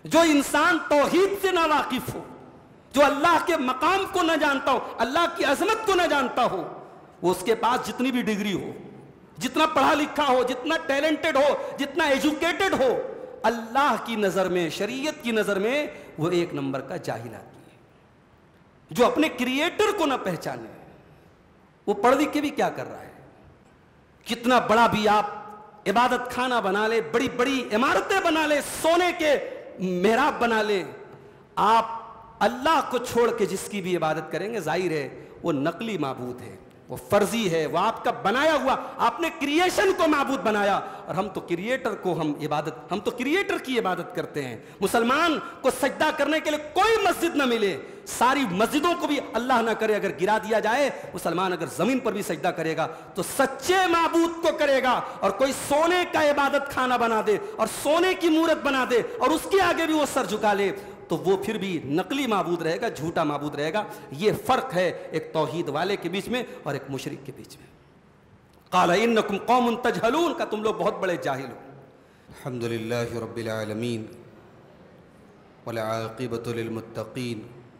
جو انسان توحید سے نا واقف ہو، جو اللہ کے مقام کو نہ جانتا ہو، اللہ کی عظمت کو نہ جانتا ہو، وہ اس کے پاس جتنی بھی ڈگری ہو، جتنا پڑھا لکھا ہو، جتنا ٹیلنٹڈ ہو، جتنا ایجوکیٹڈ ہو، اللہ کی نظر میں، شریعت کی نظر میں وہ ایک نمبر کا جاہل آدمی ہے۔ جو اپنے کریٹر کو نہ پہچانے، وہ پڑھ لکھ کے بھی کیا کر رہا ہے؟ کتنا بڑا بھی آپ عبادت خانہ بنا لے، بڑی بڑی عمارتیں بنا لے، سونے کے محراب بنا لے، آپ اللہ کو چھوڑ کے جس کی بھی عبادت کریں گے، ظاہر ہے وہ نقلی معبود ہے، وہ فرضی ہے، وہ آپ کا بنایا ہوا، آپ نے کریشن کو معبود بنایا، اور ہم تو کریٹر کو ہم تو کریٹر کی عبادت کرتے ہیں۔ مسلمان کو سجدہ کرنے کے لیے کوئی مسجد نہ ملے، ساری مسجدوں کو بھی اللہ نہ کرے، اگر گرا دیا جائے، مسلمان اگر زمین پر بھی سجدہ کرے گا تو سچے معبود کو کرے گا، اور کوئی سونے کا عبادت خانہ بنا دے اور سونے کی مورت بنا دے اور اس کے آگے بھی وہ سر جھکا لے تو وہ پھر بھی نقلی معبود رہے گا، جھوٹا معبود رہے گا۔ یہ فرق ہے ایک توحید والے کے بیچ میں اور ایک مشرک کے بیچ میں۔ قال انکم قوم تجہلون، کا تم لوگ بہت بڑے جاہل ہو۔ الحمدللہ رب العالمین والعاقبۃ للمتقین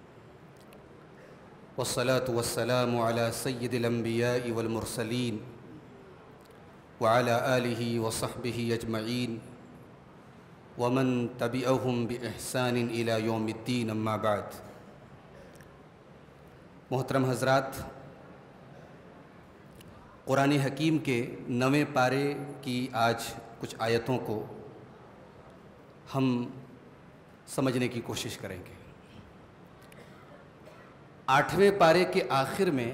والصلاة والسلام على سید الانبیاء والمرسلین وعلى آلہ وصحبہ اجمعین ومن تبعہم بإحسان إلی یوم الدین، اما بعد۔ محترم حضرات، قرآن حکیم کے 9ویں پارے کی آج کچھ آیتوں کو ہم سمجھنے کی کوشش کریں گے۔ 8ویں پارے کے آخر میں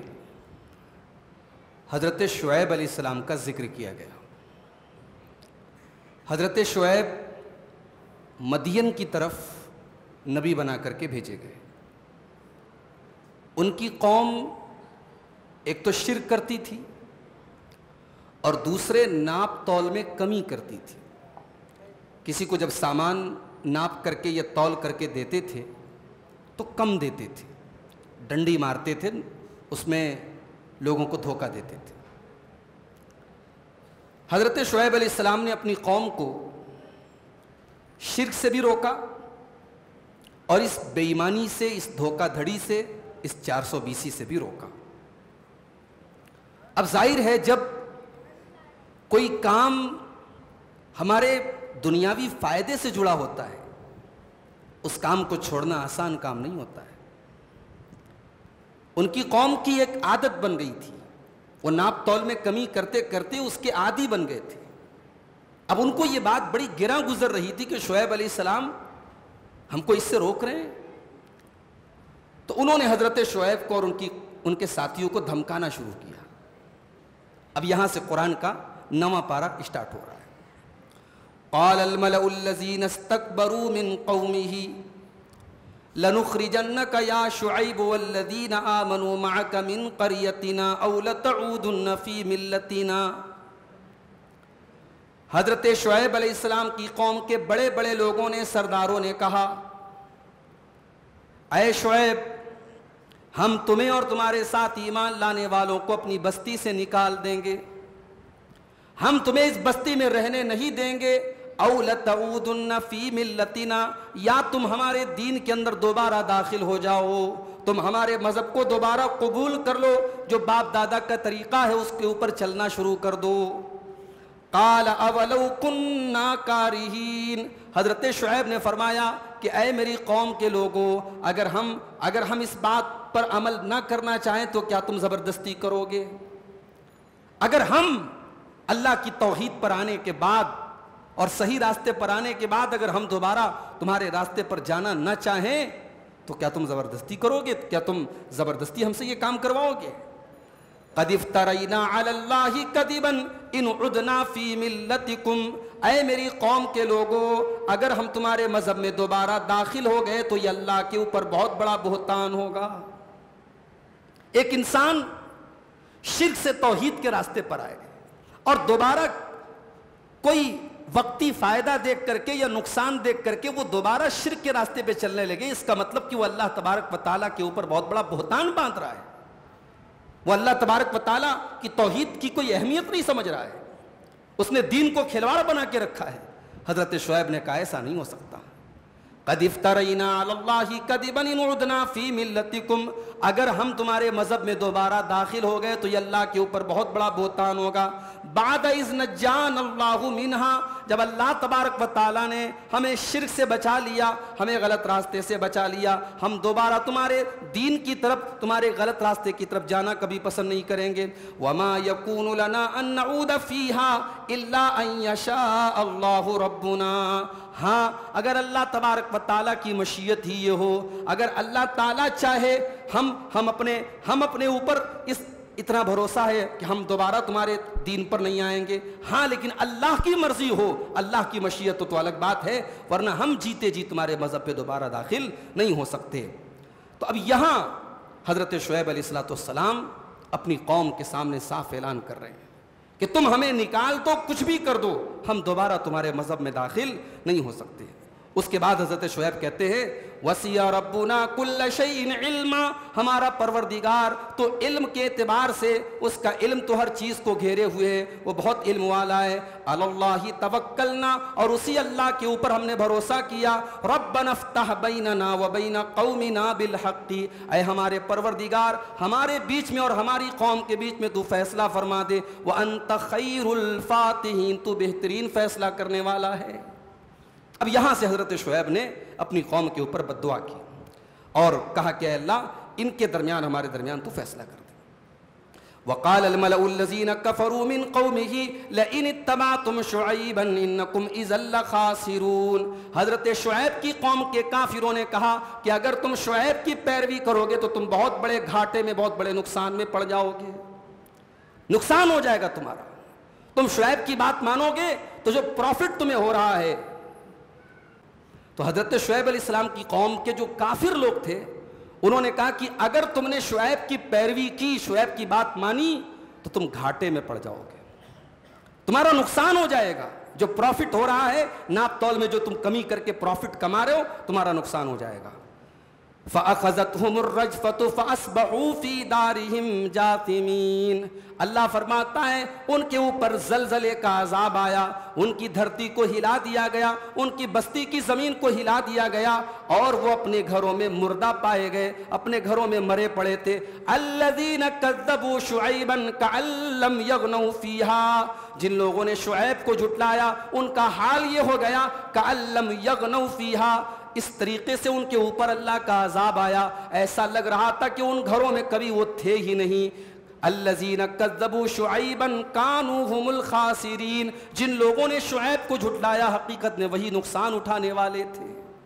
حضرت شعیب علیہ السلام کا ذکر کیا گیا۔ حضرت شعیب مدین کی طرف نبی بنا کر کے بھیجے گئے۔ ان کی قوم ایک تو شرک کرتی تھی اور دوسرے ناپ تول میں کمی کرتی تھی۔ کسی کو جب سامان ناپ کر کے یا تول کر کے دیتے تھے تو کم دیتے تھے، ڈنڈی مارتے تھے، اس میں لوگوں کو دھوکہ دیتے تھے۔ حضرت شعیب علیہ السلام نے اپنی قوم کو شرک سے بھی روکا اور اس بے ایمانی سے، اس دھوکہ دھڑی سے، اس 420 سے بھی روکا۔ اب ظاہر ہے جب کوئی کام ہمارے دنیاوی فائدے سے جڑا ہوتا ہے، اس کام کو چھوڑنا آسان کام نہیں ہوتا ہے۔ ان کی قوم کی ایک عادت بن گئی تھی، وہ ناپ تول میں کمی کرتے کرتے اس کے عادی بن گئے تھے۔ اب ان کو یہ بات بڑی گراں گزر رہی تھی کہ شعیب علیہ السلام ہم کو اس سے روک رہے ہیں، تو انہوں نے حضرت شعیب کو اور ان کے ساتھیوں کو دھمکانا شروع کیا۔ اب یہاں سے قرآن کا 9واں پارہ اسٹارٹ ہو رہا ہے۔ قال الملأ الذین استکبروا من قومہ لنخرجنک یا شعیب والذین آمنوا معک من قریتنا او لتعودن فی ملتنا۔ حضرت شعیب علیہ السلام کی قوم کے بڑے بڑے لوگوں نے، سرداروں نے کہا، اے شعیب، ہم تمہیں اور تمہارے ساتھ ایمان لانے والوں کو اپنی بستی سے نکال دیں گے، ہم تمہیں اس بستی میں رہنے نہیں دیں گے، او لتعودن فی ملتنا، یا تم ہمارے دین کے اندر دوبارہ داخل ہو جاؤ، تم ہمارے مذہب کو دوبارہ قبول کر لو، جو باپ دادا کا طریقہ ہے اس کے اوپر چلنا شروع کر دو۔ قال اولو کننا کارہین، حضرت شعیب نے فرمایا کہ اے میری قوم کے لوگوں، اگر ہم اس بات پر عمل نہ کرنا چاہیں تو کیا تم زبردستی کرو گے؟ اگر ہم اللہ کی توحید پر آنے کے بعد اور صحیح راستے پر آنے کے بعد اگر ہم دوبارہ تمہارے راستے پر جانا نہ چاہیں تو کیا تم زبردستی کرو گے؟ کیا تم زبردستی ہم سے یہ کام کرواؤ گے؟ قد افترینا علی اللہ کذبا ان عدنا فی ملتکم، اے میری قوم کے لوگوں، اگر ہم تمہارے مذہب میں دوبارہ داخل ہو گئے تو یہ اللہ کے اوپر بہت بڑا بہتان ہوگا۔ ایک انسان شرک سے توحید کے راستے پر آئے اور دوبارہ کوئی وقتی فائدہ دیکھ کر کے یا نقصان دیکھ کر کے وہ دوبارہ شرک کے راستے پہ چلنے لگے، اس کا مطلب کہ وہ اللہ تبارک و تعالیٰ کے اوپر بہت بڑا بہتان باندھ رہا ہے، وہ اللہ تبارک و تعالیٰ کی توحید کی کوئی اہمیت نہیں سمجھ رہا ہے، اس نے دین کو کھلواڑ بنا کے رکھا ہے۔ حضرت شعیب نے کہا ایسا نہیں ہو سکتا۔ قد افترینا علی اللہ کذبا ان عدنا فی ملتکم، اگر ہم تمہارے مذہب میں دوبارہ داخل ہو گئے تو یہ اللہ کے اوپر بہت بڑا بہتان ہوگا۔ بعد اذ نجانا اللہ منہا، جب اللہ تبارک و تعالیٰ نے ہمیں شرک سے بچا لیا، ہمیں غلط راستے سے بچا لیا، ہم دوبارہ تمہارے دین کی طرف، تمہارے غلط راستے کی طرف جانا کبھی پسند نہیں کریں گے۔ وما یکون لنا ان نعود فیہا الا ان یشاء اللہ ربنا، ہاں اگر اللہ تبارک و تعالیٰ کی مشیت ہی یہ ہو، اگر اللہ تعالیٰ چاہے، ہم اپنے اوپر اتنا بھروسہ ہے کہ ہم دوبارہ تمہارے دین پر نہیں آئیں گے، ہاں لیکن اللہ کی مرضی ہو، اللہ کی مشیت تو الگ بات ہے، ورنہ ہم جیتے جی تمہارے مذہب پہ دوبارہ داخل نہیں ہو سکتے۔ تو اب یہاں حضرت شعیب علیہ السلام اپنی قوم کے سامنے صاف اعلان کر رہے ہیں کہ تم ہمیں نکال دو، کچھ بھی کر دو، ہم دوبارہ تمہارے مذہب میں داخل نہیں ہو سکتے۔ اس کے بعد حضرت شعیب کہتے ہیں وَسِعَ رَبُّنَا كُلَّ شَيْءٍ عِلْمًا، ہمارا پروردگار تو علم کے اعتبار سے، اس کا علم تو ہر چیز کو گھیرے ہوئے ہے، وہ بہت علم والا ہے۔ عَلَى اللَّهِ تَوَكَّلْنَا، اور اسی اللہ کے اوپر ہم نے بھروسہ کیا۔ رَبَّنَا افْتَحْ بَيْنَنَا وَبَيْنَ قَوْمِنَا بِالْحَقِّ، اے ہمارے پروردگار ہمارے بیچ میں اور ہماری قوم کے بیچ میں تو فیصلہ فرما دے۔ وَأَنْتَ خَيْرُ الْفَاتِحِينَ، تو بہترین فیصلہ کرنے والا ہے۔ اب یہاں سے حضرت شعیب نے اپنی قوم کے اوپر بد دعا کی اور کہا کہ اے اللہ ان کے درمیان، ہمارے درمیان تو فیصلہ کر دے۔ وقال الملأ الذين كفروا من قومه لئن اتبعتم شعيبا انكم اذا لخاسرون، حضرت شعیب کی قوم کے کافروں نے کہا کہ اگر تم شعیب کی پیروی کرو گے تو تم بہت بڑے گھاٹے میں، بہت بڑے نقصان میں پڑ جاؤ گے، نقصان ہو جائے گا تمہارا۔ تم شعیب کی بات مانو گے تو جو پروفٹ تمہیں ہو رہا ہے۔ تو حضرت شعیب علیہ السلام کی قوم کے جو کافر لوگ تھے انہوں نے کہا کہ اگر تم نے شعیب کی پیروی کی، شعیب کی بات مانی تو تم گھاٹے میں پڑ جاؤ گے، تمہارا نقصان ہو جائے گا۔ جو پروفٹ ہو رہا ہے، ناپ تول میں جو تم کمی کر کے پروفٹ کما رہے ہو، تمہارا نقصان ہو جائے گا۔ فَأَخَذَتْهُمُ الرَّجْفَةُ فَأَصْبَحُوا فِي دَارِهِمْ جَاثِمِينَ، اللہ فرماتا ہے ان کے اوپر زلزلے کا عذاب آیا، ان کی دھرتی کو ہلا دیا گیا، ان کی بستی کی زمین کو ہلا دیا گیا، اور وہ اپنے گھروں میں مردہ پائے گئے، اپنے گھروں میں مرے پڑے تھے۔ الَّذِينَ كَذَّبُوا شُعَيْبًا كَأَن لَّمْ يَغْنَوْا فِيهَا، جن لوگوں نے شعیب کو جھٹلایا ان کا حال یہ ہو گیا كَأَن لَّمْ يَغْنَوْا فِيهَا، اس طریقے سے ان کے اوپر اللہ کا عذاب آیا، ایسا لگ رہا تھا کہ ان گھروں میں کبھی وہ تھے ہی نہیں۔ الذین کذبوا شعیبا کانوا هم الخاسرین، جن لوگوں نے شعیب کو جھٹلایا حقیقت میں وہی نقصان اٹھانے والے تھے۔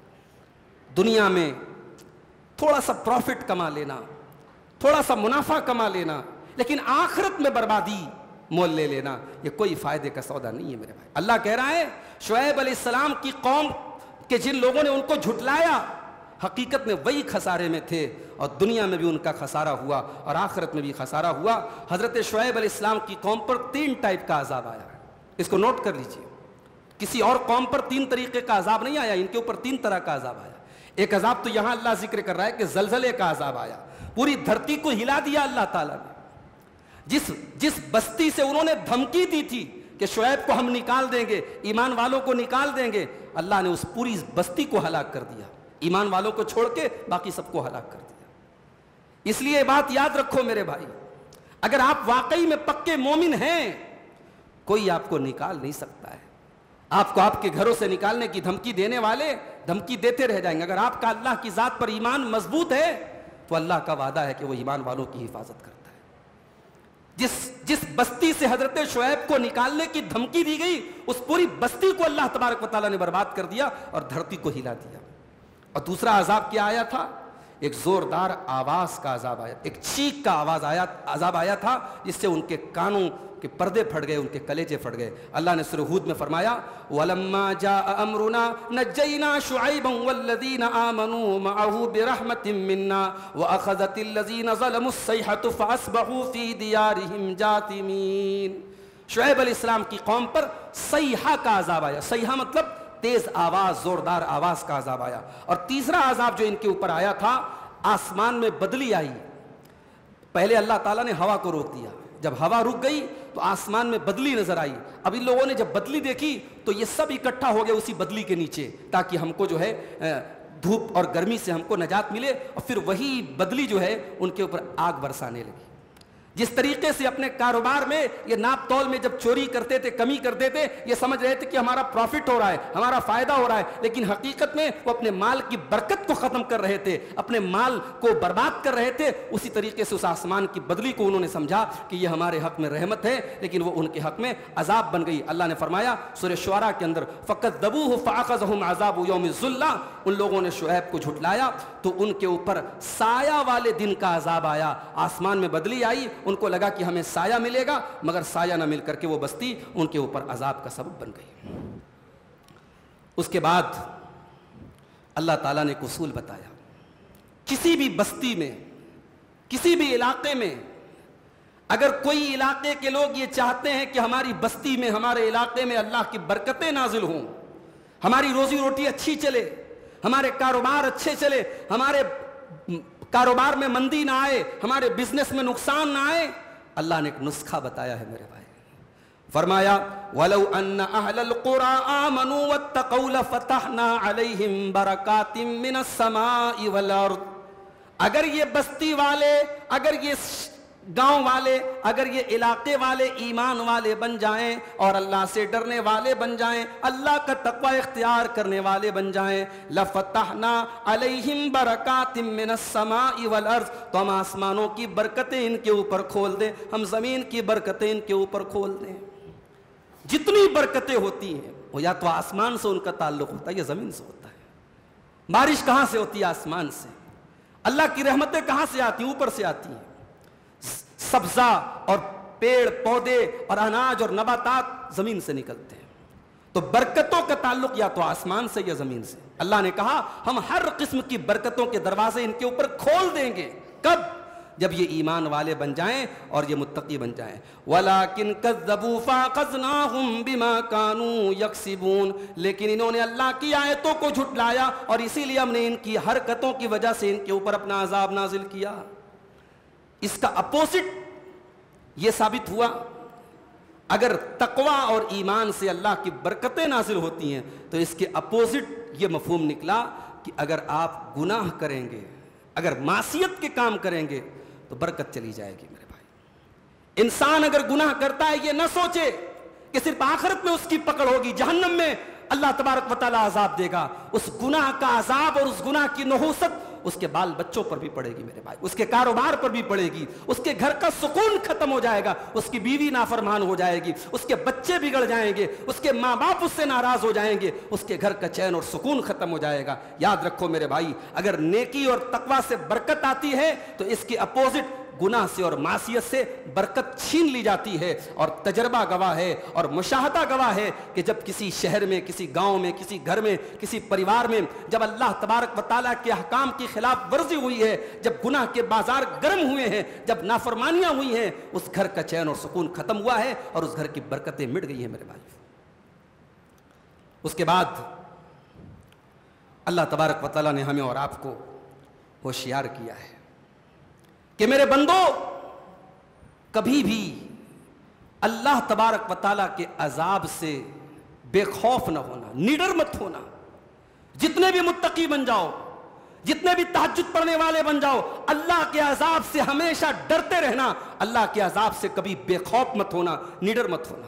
دنیا میں تھوڑا سا پروفٹ کما لینا، تھوڑا سا منافع کما لینا، لیکن آخرت میں بربادی مول لے لینا، یہ کوئی فائدے کا سودا نہیں ہے میرے بھائی۔ اللہ کہہ رہا ہے شعیب علیہ السلام کی قوم کہ جن لوگوں نے ان کو جھٹلایا حقیقت میں وہی خسارے میں تھے، اور دنیا میں بھی ان کا خسارہ ہوا اور آخرت میں بھی خسارہ ہوا۔ حضرت شعیب علیہ السلام کی قوم پر 3 ٹائپ کا عذاب آیا ہے، اس کو نوٹ کر لیجئے۔ کسی اور قوم پر 3 طریقے کا عذاب نہیں آیا، ان کے اوپر 3 طرح کا عذاب آیا۔ ایک عذاب تو یہاں اللہ ذکر کر رہا ہے کہ زلزلے کا عذاب آیا، پوری دھرتی کو ہلا دیا اللہ تعالیٰ نے۔ جس بستی سے انہوں نے دھمکی دی تھی کہ شعیب کو ہم نکال دیں گے، ایمان والوں کو نکال دیں گے، اللہ نے اس پوری بستی کو ہلاک کر دیا، ایمان والوں کو چھوڑ کے باقی سب کو ہلاک کر دیا۔ اس لیے یہ بات یاد رکھو میرے بھائی، اگر آپ واقعی میں پکے مومن ہیں، کوئی آپ کو نکال نہیں سکتا ہے۔ آپ کو آپ کے گھروں سے نکالنے کی دھمکی دینے والے دھمکی دیتے رہ جائیں گے۔ اگر آپ کا اللہ کی ذات پر ایمان مضبوط ہے تو اللہ کا وعدہ ہے کہ وہ ایمان والوں کی حفاظت کرتا ہے۔ جس بستی سے حضرت شعیب کو نکالنے کی دھمکی دی گئی، اس پوری بستی کو اللہ تبارک و تعالیٰ نے برباد کر دیا اور دھرتی کو ہلا دیا۔ اور دوسرا عذاب کیا آیا تھا؟ ایک زوردار آواز کا عذاب آیا، ایک چیخ کا عذاب آیا تھا، جس سے ان کے کانوں کے پردے پھٹ گئے، ان کے کلیجے پھٹ گئے۔ اللہ نے سورہ ہود میں فرمایا وَلَمَّا جَاءَ أَمْرُنَا نَجَّيْنَا شُعَيْبًا وَالَّذِينَ آمَنُوا مَعَهُ بِرَحْمَةٍ مِّنَّا وَأَخَذَتِ الَّذِينَ ظَلَمُوا الصَّيْحَةُ فَأَصْبَحُوا فِي دِيَارِهِمْ جَاثِمِينَ۔ شعیب علیہ السلام کی قوم پر صیحہ کا عذاب آیا، صیحہ مطلب تیز آواز، زوردار آواز کا عذاب آیا۔ اور تیسرا عذاب جو ان کے اوپر آیا تھا، آسمان میں بدلی آئی۔ پہلے اللہ تعالیٰ نے ہوا کو روک دیا، جب ہوا رک گئی تو آسمان میں بدلی نظر آئی. اب ان لوگوں نے جب بدلی دیکھی تو یہ سب اکٹھا ہو گئے اسی بدلی کے نیچے, تاکہ ہم کو جو ہے دھوپ اور گرمی سے ہم کو نجات ملے. اور پھر وہی بدلی جو ہے ان کے اوپر آگ برسانے لگی. جس طریقے سے اپنے کاروبار میں یہ ناپ تول میں جب چوری کرتے تھے, کمی کرتے تھے, یہ سمجھ رہے تھے کہ ہمارا پروفٹ ہو رہا ہے, ہمارا فائدہ ہو رہا ہے, لیکن حقیقت میں وہ اپنے مال کی برکت کو ختم کر رہے تھے, اپنے مال کو برباد کر رہے تھے. اسی طریقے سے اس آسمان کی بدلی کو انہوں نے سمجھا کہ یہ ہمارے حق میں رحمت ہے, لیکن وہ ان کے حق میں عذاب بن گئی. اللہ نے فرمایا سورہ شعراء کے اندر, فَكَذَّبُوهُ فَأَخَذَهُمْ عَذَابُ يَوْمِ الظُّلَّةِ, ان لوگوں نے شعیب کو جھٹلایا تو ان کے اوپر سایہ والے دن کا عذاب آیا. آسمان میں بدلی آئی, ان کو لگا کہ ہمیں سایہ ملے گا, مگر سایہ نہ مل کر کے وہ بستی ان کے اوپر عذاب کا سبب بن گئی. اس کے بعد اللہ تعالیٰ نے ایک اصول بتایا, کسی بھی بستی میں, کسی بھی علاقے میں اگر کوئی علاقے کے لوگ یہ چاہتے ہیں کہ ہماری بستی میں, ہمارے علاقے میں اللہ کی برکتیں نازل ہوں, ہماری روزی روٹی اچھی چلے, ہمارے کاروبار اچھے چلے, ہمارے کاروبار میں مندی نہ آئے, ہمارے بزنس میں نقصان نہ آئے, اللہ نے ایک نسخہ بتایا ہے میرے بھائی. فرمایا وَلَوْ أَنَّ أَهْلَ الْقُرَىٰ آمَنُوا وَاتَّقَوْا لَفَتَحْنَا عَلَيْهِمْ بَرَكَاتٍ مِّنَ السَّمَاءِ وَالْأَرْضِ. اگر یہ بستی والے, اگر یہ گاؤں والے, اگر یہ علاقے والے ایمان والے بن جائیں اور اللہ سے ڈرنے والے بن جائیں, اللہ کا تقوی اختیار کرنے والے بن جائیں, لَفَتَحْنَا عَلَيْهِمْ بَرَكَاتٍ مِّنَ السَّمَاءِ وَالْأَرْضِ, تو ہم آسمانوں کی برکتیں ان کے اوپر کھول دیں, ہم زمین کی برکتیں ان کے اوپر کھول دیں. جتنی برکتیں ہوتی ہیں وہ یا تو آسمان سے ان کا تعلق ہوتا ہے یا زمین سے ہوتا ہے. بارش کہاں سے ہوتی ہے؟ آسمان سے. اللہ کی رحمتیں کہاں سے آتی ہیں؟ اوپر سے آتی ہیں. سبزہ اور پیڑ پودے اور اناج اور نباتات زمین سے نکلتے ہیں. تو برکتوں کا تعلق یا تو آسمان سے یا زمین سے. اللہ نے کہا ہم ہر قسم کی برکتوں کے دروازے ان کے اوپر کھول دیں گے. کب؟ جب یہ ایمان والے بن جائیں اور یہ متقی بن جائیں. وَلَٰكِن كَذَّبُوا فَأَخَذْنَاهُمْ بِمَا كَانُوا يَكْسِبُونَ, لیکن انہوں نے اللہ کی آیتوں کو جھٹلایا اور اسی لیے ہم نے ان کی حرکتوں کی وجہ سے ان کے اوپر اپنا عذاب نازل کیا. اس کا اپوزٹ یہ ثابت ہوا, اگر تقوی اور ایمان سے اللہ کی برکتیں نازل ہوتی ہیں تو اس کے اپوزٹ یہ مفہوم نکلا کہ اگر آپ گناہ کریں گے, اگر معصیت کے کام کریں گے تو برکت چلی جائے گی میرے بھائی. انسان اگر گناہ کرتا ہے یہ نہ سوچے کہ صرف آخرت میں اس کی پکڑ ہوگی, جہنم میں اللہ تبارک و تعالیٰ عذاب دے گا. اس گناہ کا عذاب اور اس گناہ کی نحوست اس کے بال بچوں پر بھی پڑے گی میرے بھائی, اس کے کاروبار پر بھی پڑے گی, اس کے گھر کا سکون ختم ہو جائے گا, اس کی بیوی نافرمان ہو جائے گی, اس کے بچے بگڑ جائیں گے, اس کے ماں باپ اس سے ناراض ہو جائیں گے, اس کے گھر کا چین اور سکون ختم ہو جائے گا. یاد رکھو میرے بھائی, اگر نیکی اور تقوی سے برکت آتی ہے تو اس کے اپوزٹ گناہ سے اور معصیت سے برکت چھین لی جاتی ہے. اور تجربہ گواہ ہے اور مشاہدہ گواہ ہے کہ جب کسی شہر میں, کسی گاؤں میں, کسی گھر میں, کسی پریوار میں جب اللہ تبارک و تعالیٰ کے احکام کی خلاف ورزی ہوئی ہے, جب گناہ کے بازار گرم ہوئے ہیں, جب نافرمانیاں ہوئی ہیں, اس گھر کا چین اور سکون ختم ہوا ہے اور اس گھر کی برکتیں مٹ گئی ہیں میرے بھائی. اس کے بعد اللہ تبارک و تعالیٰ نے ہمیں اور آپ کو ہوشیار کیا ہے کہ میرے بندو کبھی بھی اللہ تبارک و تعالیٰ کے عذاب سے بے خوف نہ ہونا, نڈر مت ہونا. جتنے بھی متقی بن جاؤ, جتنے بھی تہجد پڑھنے والے بن جاؤ, اللہ کے عذاب سے ہمیشہ ڈرتے رہنا. اللہ کے عذاب سے کبھی بے خوف مت ہونا, نڈر مت ہونا.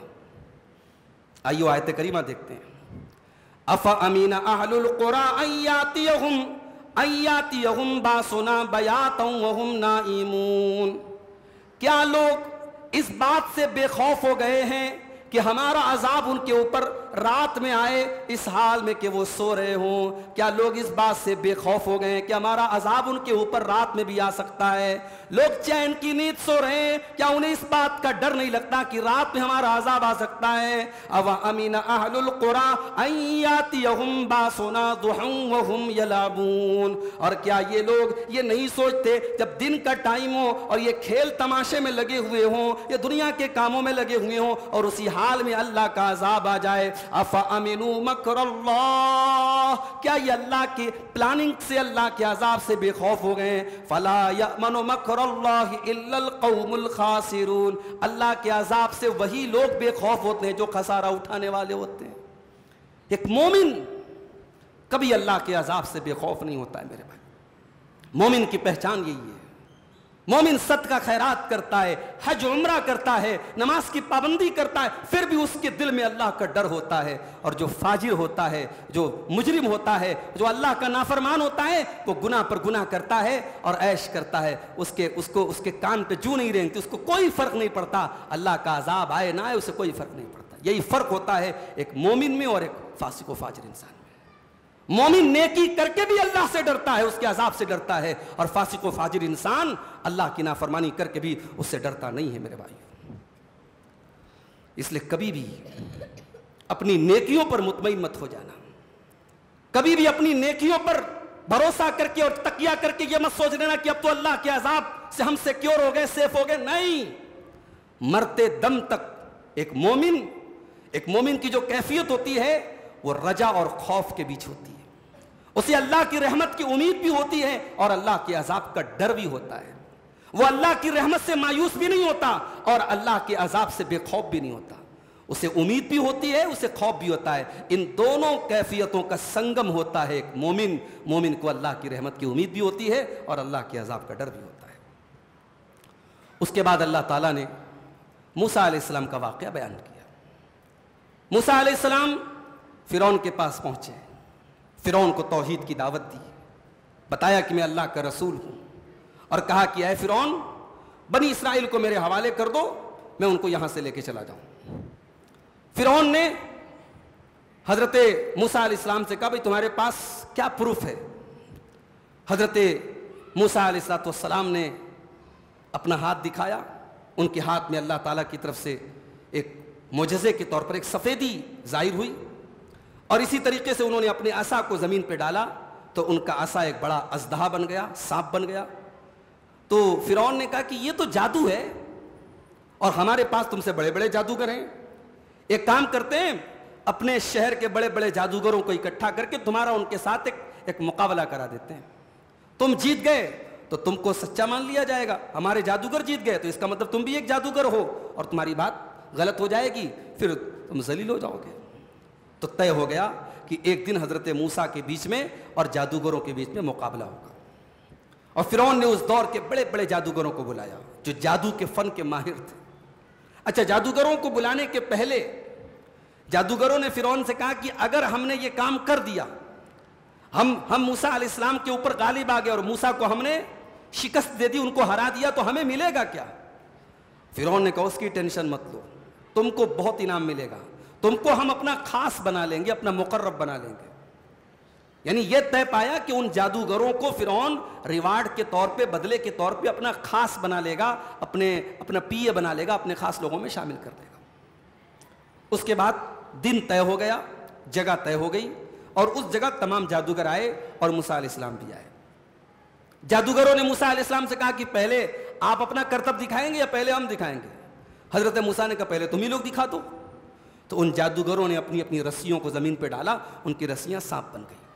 آئیو آیت کریمہ دیکھتے ہیں. افامین اہل القری ان یاتیہم باسنا بیاتا وہم نائمون, کیا لوگ اس بات سے بے خوف ہو گئے ہیں کہ ہمارا عذاب ان کے اوپر رات میں آئے اس حال میں کہ وہ سو رہے ہوں؟ کیا لوگ اس بات سے بے خوف ہو گئے ہیں کہ ہمارا عذاب ان کے اوپر رات میں بھی آ سکتا ہے؟ لوگ چین کی نیند سو رہے ہیں, کیا انہیں اس بات کا ڈر نہیں لگتا کہ رات میں ہمارا عذاب آ سکتا ہے؟ او امین اہل القری ان یاتیہم باسنا ضحی وہم یلعبون, اور کیا یہ لوگ یہ نہیں سوچتے جب دن کا ٹائم ہو اور یہ کھیل تماشے میں لگے ہوئے ہوں, یہ دنیا کے کاموں میں لگے ہوئے ہوں, اور اسی حال میں اللہ کا عذاب آ جائے, افامنوا مکر اللہ، کیا یہ اللہ کی پلاننگ سے، اللہ کے عذاب سے بے خوف ہو گئے ہیں؟ فلا یأمن مکر اللہ الا القوم الخاسرون، اللہ کے عذاب سے وہی لوگ بے خوف ہوتے ہیں جو خسارہ اٹھانے والے ہوتے ہیں۔ ایک مومن کبھی اللہ کے عذاب سے بے خوف نہیں ہوتا ہے میرے بھائی۔ مومن کی پہچان یہی ہے۔ مومن صدقہ خیرات کرتا ہے، حج عمرہ کرتا ہے، نماز کی پابندی کرتا ہے، پھر بھی اس کے دل میں اللہ کا ڈر ہوتا ہے۔ اور جو فاجر ہوتا ہے، جو مجرم ہوتا ہے، جو اللہ کا نافرمان ہوتا ہے، وہ گناہ پر گناہ کرتا ہے اور عیش کرتا ہے، اس کے کان پہ جو نہیں رینگتی، اس کو کوئی فرق نہیں پڑتا، اللہ کا عذاب آئے نہ آئے اسے کوئی فرق نہیں پڑتا۔ یہی فرق ہوتا ہے ایک مومن میں اور ایک فاسق و فاجر انسان میں۔ مومن نیکی کر کے بھی اللہ سے ڈرتا ہے، اس کے عذاب سے ڈرتا ہے، اور فاسق و فاجر انسان اللہ کی نافرمانی کر کے بھی اس سے ڈرتا نہیں ہے میرے بھائی۔ اس لیے کبھی بھی اپنی نیکیوں پر مطمئن مت ہو جانا، کبھی بھی اپنی نیکیوں پر بھروسہ کر کے اور تکیہ کر کے یہ مت سوچ لینا کہ اب تو اللہ کے عذاب سے ہم سیکیور ہو گئے، سیف ہو گئے۔ نہیں، مرتے دم تک ایک مومن کی جو کیفیت ہوتی ہے وہ رجا اور خوف کے بیچ ہوتی ہے۔ اسے اللہ کی رحمت کی امید بھی ہوتی ہے اور اللہ کے عذاب کا ڈر بھی ہوتا ہے۔ وہ اللہ کی رحمت سے مایوس بھی نہیں ہوتا اور اللہ کے عذاب سے بے خوف بھی نہیں ہوتا۔ اسے امید بھی ہوتی ہے، اسے خوف بھی ہوتا ہے۔ ان دونوں کیفیتوں کا سنگم ہوتا ہے ایک مومن کو اللہ کی رحمت کی امید بھی ہوتی ہے اور اللہ کے عذاب کا ڈر بھی ہوتا ہے۔ اس کے بعد اللہ تعالیٰ نے موسیٰ علیہ السلام کا واقعہ بیان کیا۔ موسیٰ علیہ السلام فرعون کے پاس پہنچے، فرعون کو توحید کی دعوت دی، بتایا کہ میں اللہ کا رسول ہوں، اور کہا کہ اے فرعون، بنی اسرائیل کو میرے حوالے کر دو، میں ان کو یہاں سے لے کے چلا جاؤں۔ فرعون نے حضرت موسیٰ علیہ السلام سے کہا بھئی تمہارے پاس کیا پروف ہے؟ حضرت موسیٰ علیہ السلام نے اپنا ہاتھ دکھایا، ان کے ہاتھ میں اللہ تعالیٰ کی طرف سے ایک معجزے کے طور پر ایک سفیدی ظاہر ہوئی، اور اسی طریقے سے انہوں نے اپنے عصا کو زمین پہ ڈالا تو ان کا عصا ایک بڑا اژدہا بن گیا، سانپ بن گیا۔ تو فرعون نے کہا کہ یہ تو جادو ہے اور ہمارے پاس تم سے بڑے بڑے جادوگر ہیں، ایک کام کرتے ہیں، اپنے شہر کے بڑے بڑے جادوگروں کو اکٹھا کر کے تمہارا ان کے ساتھ ایک مقابلہ کرا دیتے ہیں، تم جیت گئے تو تم کو سچا مان لیا جائے گا، ہمارے جادوگر جیت گئے تو اس کا مطلب تم بھی ایک جادوگر ہو اور تمہاری بات غلط ہو جائے گی، پھر تم ذلیل ہو جاؤ گے۔ تو طے ہو گیا کہ ایک دن حضرت موسیٰ کے بیچ میں اور جادوگروں کے بیچ میں مقابلہ ہوگا، اور فرعون نے اس دور کے بڑے بڑے جادوگروں کو بلایا جو جادو کے فن کے ماہر تھے۔ اچھا، جادوگروں کو بلانے کے پہلے جادوگروں نے فرعون سے کہا کہ اگر ہم نے یہ کام کر دیا، ہم موسیٰ علیہ السلام کے اوپر غالب آ گئے اور موسیٰ کو ہم نے شکست دے دی، ان کو ہرا دیا، تو ہمیں ملے گا کیا؟ فرعون نے کہا اس کی ٹینشن مت لو، تم کو بہت انعام ملے گا، تم کو ہم اپنا خاص بنا لیں گے، اپنا مقرب بنا لیں گے۔ یعنی یہ طے پایا کہ ان جادوگروں کو فرعون ریوارڈ کے طور پہ، بدلے کے طور پہ اپنا خاص بنا لے گا، اپنا پی اے بنا لے گا، اپنے خاص لوگوں میں شامل کر دے گا۔ اس کے بعد دن طے ہو گیا، جگہ طے ہو گئی، اور اس جگہ تمام جادوگر آئے اور موسیٰ علیہ السلام بھی آئے۔ جادوگروں نے موسیٰ علیہ السلام سے کہا کہ پہلے آپ اپنا کرتب دکھائیں گے یا پہلے ہم دکھائیں گے؟ حضرت موسیٰ نے کہا پہلے تم ہی لوگ دکھا دو۔ تو ان جادوگروں نے اپنی اپنی رسیوں کو زمین پہ ڈالا، ان کی رسیاں سانپ بن گئی۔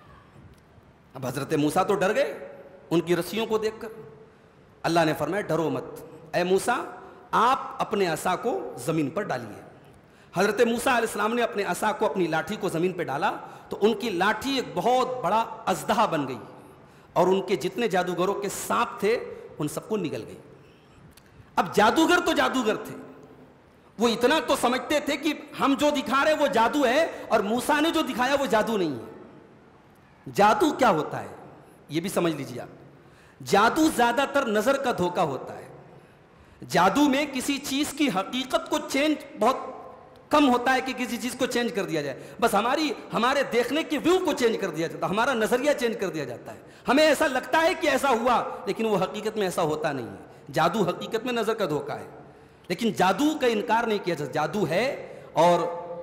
اب حضرت موسیٰ تو ڈر گئے ان کی رسیوں کو دیکھ کر۔ اللہ نے فرمایا ڈرو مت، اے موسیٰ آپ اپنے عصا کو زمین پر ڈالیے۔ حضرت موسیٰ علیہ السلام نے اپنے عصا کو، اپنی لاٹھی کو زمین پہ ڈالا تو ان کی لاٹھی ایک بہت بڑا اژدہا بن گئی، اور ان کے جتنے جادوگروں کے سانپ تھے ان سب کو نگل گئی۔ اب جادوگر تو جادوگر تھے، وہ اتنا تو سمجھتے تھے کہ ہم جو دکھا رہے وہ جادو ہے، اور موسیٰ نے جو دکھایا وہ جادو نہیں ہے۔ جادو کیا ہوتا ہے یہ بھی سمجھ لیجیے آپ۔ جادو زیادہ تر نظر کا دھوکہ ہوتا ہے۔ جادو میں کسی چیز کی حقیقت کو چینج بہت کم ہوتا ہے کہ کسی چیز کو چینج کر دیا جائے، بس ہمارے دیکھنے کے ویو کو چینج کر دیا جاتا ہے، ہمارا نظریہ چینج کر دیا جاتا ہے، ہمیں ایسا لگتا ہے کہ ایسا ہوا، لیکن وہ حقیقت میں ایسا ہوتا نہیں ہے۔ جادو حقیقت میں نظر کا دھوکہ ہے، لیکن جادو کا انکار نہیں کیا جاتا، جادو ہے اور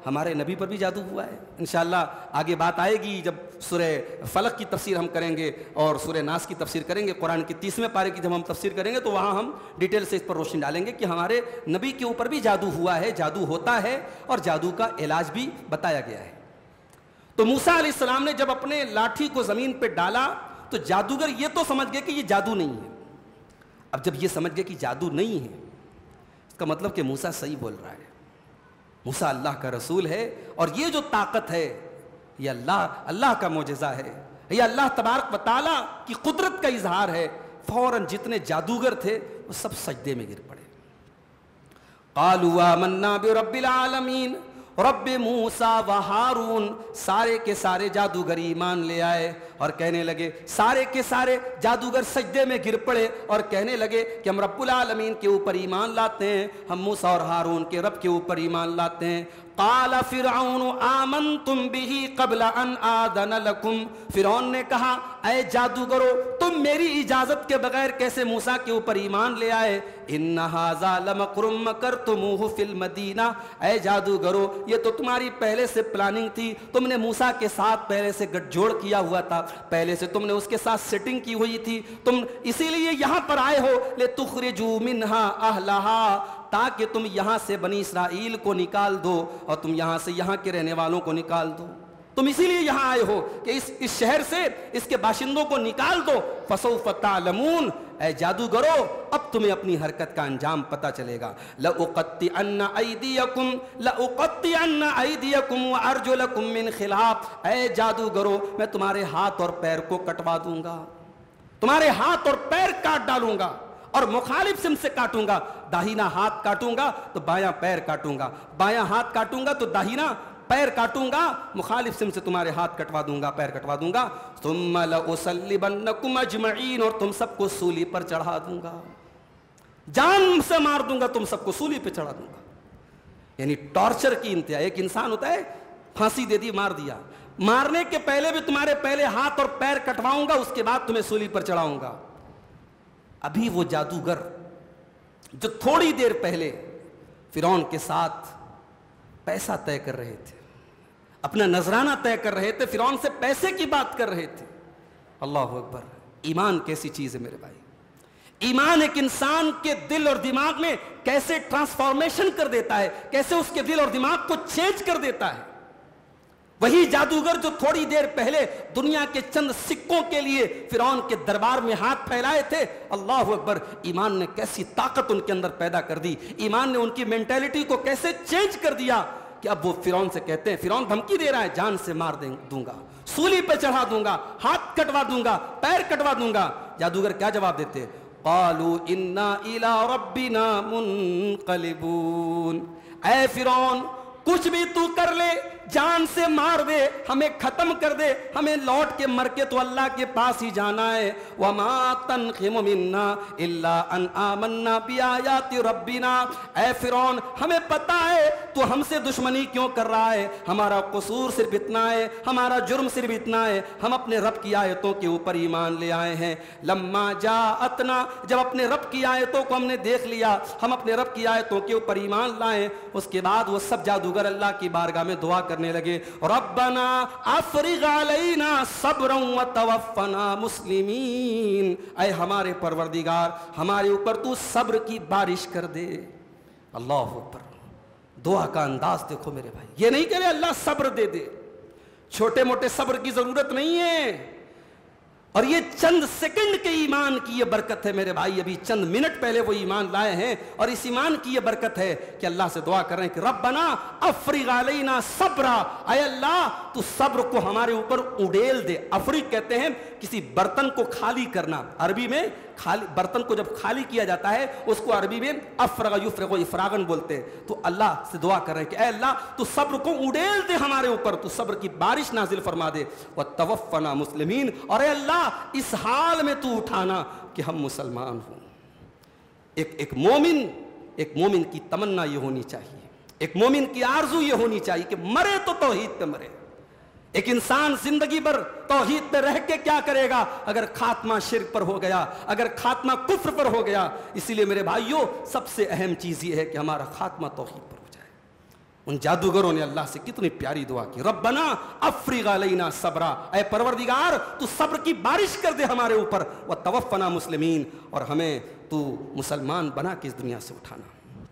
ہمارے نبی پر بھی جادو ہوا ہے؟ انشاءاللہ آگے بات آئے گی جب سورہ فلق کی تفسیر ہم کریں گے اور سورہ ناس کی تفسیر کریں گے، قرآن کے 30ویں پارے کی جب ہم تفسیر کریں گے تو وہاں ہم ڈیٹیل سے اس پر روشنی ڈالیں گے کہ ہمارے نبی کے اوپر بھی جادو ہوا ہے، جادو ہوتا ہے اور جادو کا علاج بھی بتایا گیا ہے۔ تو موسیٰ علیہ السلام نے جب اپنے لاٹھی کو زمین پہ ڈالا تو جادوگر یہ تو سمجھ گئے کہ یہ جادو نہیں ہے۔ اب جب یہ سمجھ گئے کہ جادو نہیں ہے اس کا مطلب کہ موسیٰ صحیح بول رہا ہے، موسیٰ اللہ کا رسول ہے اور یہ جو طاقت ہے یہ اللہ کا معجزہ ہے، یہ اللہ تبارک و تعالیٰ کی قدرت کا اظہار ہے۔ فوراً جتنے جادوگر تھے وہ سب سجدے میں گر پڑے۔ قالوا آمنا برب العالمین، رب موسیٰ و ہارون، سارے کے سارے جادوگر ایمان لے آئے اور کہنے لگے، سارے کے سارے جادوگر سجدے میں گر پڑے اور کہنے لگے کہ ہم رب العالمین کے اوپر ایمان لاتے ہیں، ہم موسیٰ اور ہارون کے رب کے اوپر ایمان لاتے ہیں۔ قال فرعون آمنتم به قبل ان آذن لکم، فرعون نے کہا اے جادوگرو تم میری اجازت کے بغیر کیسے موسیٰ کے اوپر ایمان لے آئے؟ ان ھذا لمکر مکرتموہ فی المدینہ، اے جادوگرو یہ تو تمہاری پہلے سے پلاننگ تھی، تم نے موسیٰ کے ساتھ پہلے سے گٹھ جوڑ کیا ہوا تھا، پہلے سے تم نے اس کے ساتھ سیٹنگ کی ہوئی تھی، تم اسی لیے یہاں پر آئے ہو لتخرجوا منہا اہلہا، تاکہ تم یہاں سے بنی اسرائیل کو نکال دو اور تم یہاں سے یہاں کے رہنے والوں کو نکال دو، تم اسی لیے یہاں آئے ہو کہ اس شہر سے اس کے باشندوں کو نکال دو۔ فسوف تعلمون، اے جادوگرو اب تمہیں اپنی حرکت کا انجام پتہ چلے گا۔ لأقطعن أيديكم وأرجلكم من خلاف، اے جادوگرو میں تمہارے ہاتھ اور پیر کو کٹوا دوں گا، تمہارے ہاتھ اور پیر کاٹ ڈالوں گا اور مخالف سمت سے کاٹوں گا، داہنا ہاتھ کاٹوں گا تو بایاں پیر کاٹوں گا، بایاں ہاتھ کاٹوں گا تو داہنا پیر کاٹوں گا، مخالف سمت سے تمہارے ہاتھ کٹوا دوں گا، پیر کٹوا دوں گا۔ ثم لأصلبنكم اجمعین، اور تم سب کو سولی پر چڑھا دوں گا، جان سے مار دوں گا، تم سب کو سولی پہ چڑھا دوں گا۔ یعنی ٹارچر کی انتہا۔ ایک انسان ہوتا ہے پھانسی دے دی، مار دیا، مارنے کے پہلے بھی تمہارے پہلے ہاتھ اور پیر کٹواؤں گا، اس کے بعد تمہیں سولی پر چڑھاؤں گا۔ ابھی وہ جادوگر جو تھوڑی دیر پہلے فرعون کے ساتھ پیسہ طے کر رہے تھے، اپنا نذرانہ طے کر رہے تھے، فرعون سے پیسے کی بات کر رہے تھے۔ اللہ اکبر! ایمان کیسی چیز ہے میرے بھائی! ایمان ایک انسان کے دل اور دماغ میں کیسے ٹرانسفارمیشن کر دیتا ہے، کیسے اس کے دل اور دماغ کو چینج کر دیتا ہے۔ وہی جادوگر جو تھوڑی دیر پہلے دنیا کے چند سکوں کے لیے فرعون کے دربار میں ہاتھ پھیلائے تھے، اللہ اکبر! ایمان نے کیسی طاقت ان کے اندر پیدا کر دی، ایمان نے ان کی مینٹیلٹی کو کیسے چینج کر دیا کہ اب وہ فرعون سے کہتے ہیں، فرعون دھمکی دے رہا ہے جان سے مار دوں گا، سولی پہ چڑھا دوں گا، ہاتھ کٹوا دوں گا، پیر کٹوا دوں گا۔ جادوگر کیا جواب دیتے؟ قالوا انا الی ربنا منقلبون، اے فرعون کچھ بھی تو کر لے، جان سے مار دے، ہمیں ختم کر دے، ہمیں لوٹ کے مر کے تو اللہ کے پاس ہی جانا ہے۔ وما تنقم منا الا ان آمنا بآیات ربنا، اے فرعون ہمیں پتا ہے تو ہم سے دشمنی کیوں کر رہا ہے، ہمارا قصور صرف اتنا ہے، ہمارا جرم صرف اتنا ہے، ہم اپنے رب کی آیتوں کے اوپر ایمان لے آئے ہیں۔ لما جاءتنا، جب اپنے رب کی آیتوں کو ہم نے دیکھ لیا، ہم اپنے رب کی آیتوں کے اوپر ایمان لائے، اس کے بعد وہ سب جادوگر اللہ کی بارگاہ میں دعا کرنے لگے، ربنا افرغ علینا صبرا وتوفنا مسلمین، اے ہمارے پروردگار ہمارے اوپر تو صبر کی بارش کر دے۔ اللہ اکبر! دعا کا انداز دیکھو میرے بھائی، یہ نہیں کہ اللہ صبر دے دے، چھوٹے موٹے صبر کی ضرورت نہیں ہے، اور یہ چند سیکنڈ کے ایمان کی یہ برکت ہے میرے بھائی، ابھی چند منٹ پہلے وہ ایمان لائے ہیں اور اس ایمان کی یہ برکت ہے کہ اللہ سے دعا کر رہے ہیں کہ ربنا افرغ علینا صبرا، اے اللہ تو صبر کو ہمارے اوپر اڈیل دے۔ افریق کہتے ہیں کسی برتن کو خالی کرنا، عربی میں برتن کو جب خالی کیا جاتا ہے اس کو عربی میں افرغ یفرغ افراغن بولتے ہیں۔ تو اللہ سے دعا کر رہے ہیں کہ اے اللہ تو صبر کو اڈیل دے ہمارے اوپر، تو صبر کی بارش نازل فرما دے، وتوفنا مسلمین، اور اے اللہ اس حال میں تو اٹھانا کہ ہم مسلمان ہوں۔ ایک مومن کی تمنا یہ ہونی چاہیے، ایک مومن کی آرزو یہ ہونی چاہیے کہ مرے تو توحید پہ مرے۔ ایک انسان زندگی بھر توحید پہ رہ کے کیا کرے گا اگر خاتمہ شرک پر ہو گیا، اگر خاتمہ کفر پر ہو گیا؟ اسی لیے میرے بھائیوں سب سے اہم چیز یہ ہے کہ ہمارا خاتمہ توحید پر ہو جائے۔ ان جادوگروں نے اللہ سے کتنی پیاری دعا کی، ربنا افرغ علینا صبرا، اے پروردگار تو صبر کی بارش کر دے ہمارے اوپر، وتوفنا مسلمین، اور ہمیں تو مسلمان بنا کے اس دنیا سے اٹھانا۔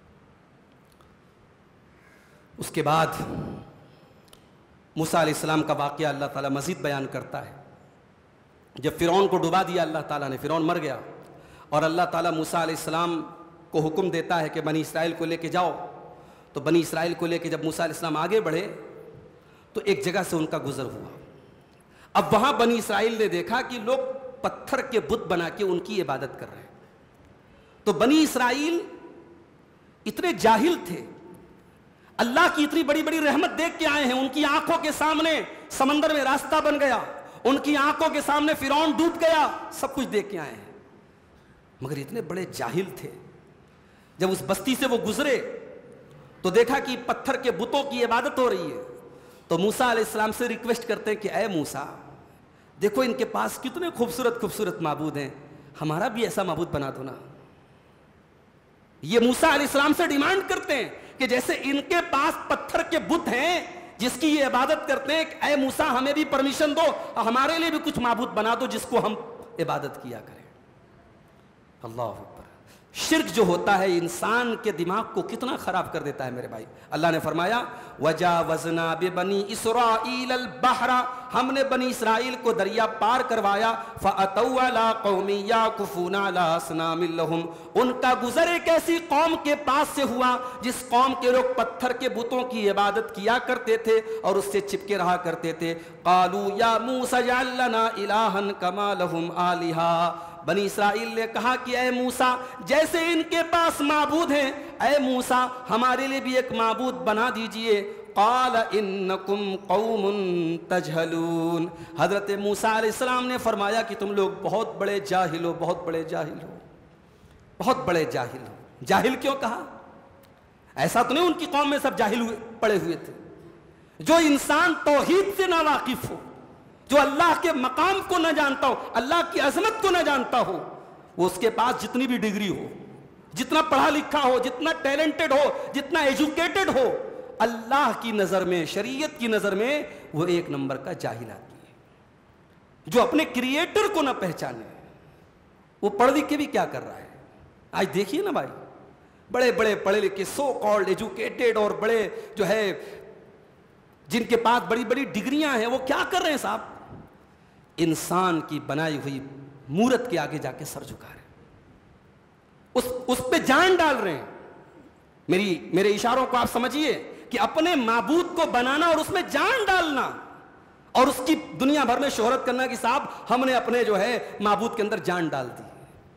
اس کے بعد موسیٰ علیہ السلام کا واقعہ اللہ تعالیٰ مزید بیان کرتا ہے۔ جب فرعون کو ڈبا دیا اللہ تعالیٰ نے، فرعون مر گیا، اور اللہ تعالیٰ موسیٰ علیہ السلام کو حکم دیتا ہے کہ بنی اسرائیل کو لے کے جاؤ، تو بنی اسرائیل کو لے کے جب موسیٰ علیہ السلام آگے بڑھے تو ایک جگہ سے ان کا گزر ہوا۔ اب وہاں بنی اسرائیل نے دیکھا کہ لوگ پتھر کے بت بنا کے ان کی عبادت کر رہے ہیں۔ تو بنی اسرائیل اتنے جاہل تھے، اللہ کی اتنی بڑی بڑی رحمت دیکھ کے آئے ہیں، ان کی آنکھوں کے سامنے سمندر میں راستہ بن گیا، ان کی آنکھوں کے سامنے فرعون ڈوب گیا، سب کچھ دیکھ کے آئے ہیں، مگر اتنے بڑے جاہل تھے۔ جب اس بستی سے وہ گزرے تو دیکھا کہ پتھر کے بتوں کی عبادت ہو رہی ہے، تو موسیٰ علیہ السلام سے ریکویسٹ کرتے ہیں کہ اے موسیٰ، دیکھو ان کے پاس کتنے خوبصورت خوبصورت معبود ہیں، ہمارا بھی ایسا معبود بنا دو نا۔ یہ موسیٰ علیہ السلام سے ڈیمانڈ کرتے ہیں کہ جیسے ان کے پاس پتھر کے بت ہیں جس کی یہ عبادت کرتے ہیں، کہ اے موسیٰ ہمیں بھی پرمیشن دو، ہمارے لیے بھی کچھ معبود بنا دو جس کو ہم عبادت کیا کریں۔ اللہ اکبر۔ شرک جو ہوتا ہے انسان کے دماغ کو کتنا خراب کر دیتا ہے میرے بھائی۔ اللہ نے فرمایا وَجَاوَزْنَا بِبَنِي إِسْرَائِيلَ الْبَحْرَ، ہم نے بنی اسرائیل کو دریا پار کروایا، فَأَتَوْا عَلَىٰ قَوْمٍ يَعْكُفُونَ عَلَىٰ أَصْنَامٍ لَهُمْ، ان کا گزر ایک ایسی قوم کے پاس سے ہوا جس قوم کے لوگ پتھر کے بتوں کی عبادت کیا کرتے تھے اور اس سے چپکے رہا کرتے تھے۔ قَالُوا يَا مُوسَىٰ اجْعَل لَّنَا إِلَٰهًا كَمَا لَهُمْ آلِهَةٌ، بنی اسرائیل نے کہا کہ اے موسیٰ جیسے ان کے پاس معبود ہیں، اے موسیٰ ہمارے لیے بھی ایک معبود بنا دیجئے۔ قال انکم قوم تجہلون، حضرت موسیٰ علیہ السلام نے فرمایا کہ تم لوگ بہت بڑے جاہل ہو، بہت بڑے جاہل ہو، بہت بڑے جاہل ہو۔ جاہل کیوں کہا؟ ایسا تو نہیں ان کی قوم میں سب جاہل ہوئے پڑے ہوئے تھے۔ جو انسان توحید سے ناواقف ہو، جو اللہ کے مقام کو نہ جانتا ہو، اللہ کی عظمت کو نہ جانتا ہو، وہ اس کے پاس جتنی بھی ڈگری ہو، جتنا پڑھا لکھا ہو، جتنا ٹیلنٹڈ ہو، جتنا ایجوکیٹڈ ہو، اللہ کی نظر میں، شریعت کی نظر میں وہ ایک نمبر کا جاہل آدمی ہے۔ جو اپنے کریٹر کو نہ پہچانے وہ پڑھ لکھ کے بھی کیا کر رہا ہے۔ آج دیکھیے نا بھائی، بڑے بڑے پڑھے لکھے سو کالڈ ایجوکیٹڈ اور بڑے جو ہے جن کے پاس بڑی بڑی ڈگریاں ہیں، وہ کیا کر رہے ہیں صاحب؟ انسان کی بنائی ہوئی مورت کے آگے جا کے سر جھکا رہے ہیں، اس پہ جان ڈال رہے ہیں۔ میرے اشاروں کو آپ سمجھیے کہ اپنے معبود کو بنانا اور اس میں جان ڈالنا اور اس کی دنیا بھر میں شہرت کرنا کہ صاحب ہم نے اپنے جو ہے معبود کے اندر جان ڈال دی۔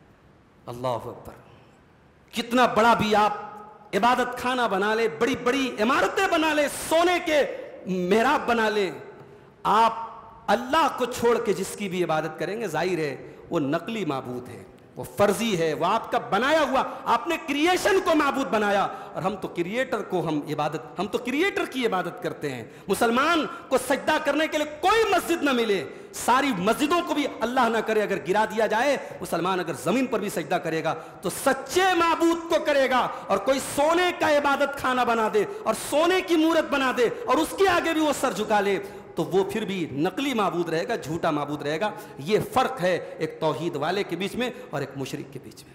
اللہ اکبر۔ کتنا بڑا بھی آپ عبادت خانہ بنا لے، بڑی بڑی عمارتیں بنا لے، سونے کے محراب بنا لے، آپ اللہ کو چھوڑ کے جس کی بھی عبادت کریں گے ظاہر ہے وہ نقلی معبود ہے، وہ فرضی ہے، وہ آپ کا بنایا ہوا، آپ نے کریشن کو معبود بنایا، اور ہم تو کریٹر کو ہم تو کریٹر کی عبادت کرتے ہیں۔ مسلمان کو سجدہ کرنے کے لیے کوئی مسجد نہ ملے، ساری مسجدوں کو بھی اللہ نہ کرے اگر گرا دیا جائے، مسلمان اگر زمین پر بھی سجدہ کرے گا تو سچے معبود کو کرے گا، اور کوئی سونے کا عبادت خانہ بنا دے اور سونے کی مورت بنا دے اور اس کے آگے بھی وہ سر جھکا لے تو وہ پھر بھی نقلی معبود رہے گا، جھوٹا معبود رہے گا۔ یہ فرق ہے ایک توحید والے کے بیچ میں اور ایک مشرک کے بیچ میں۔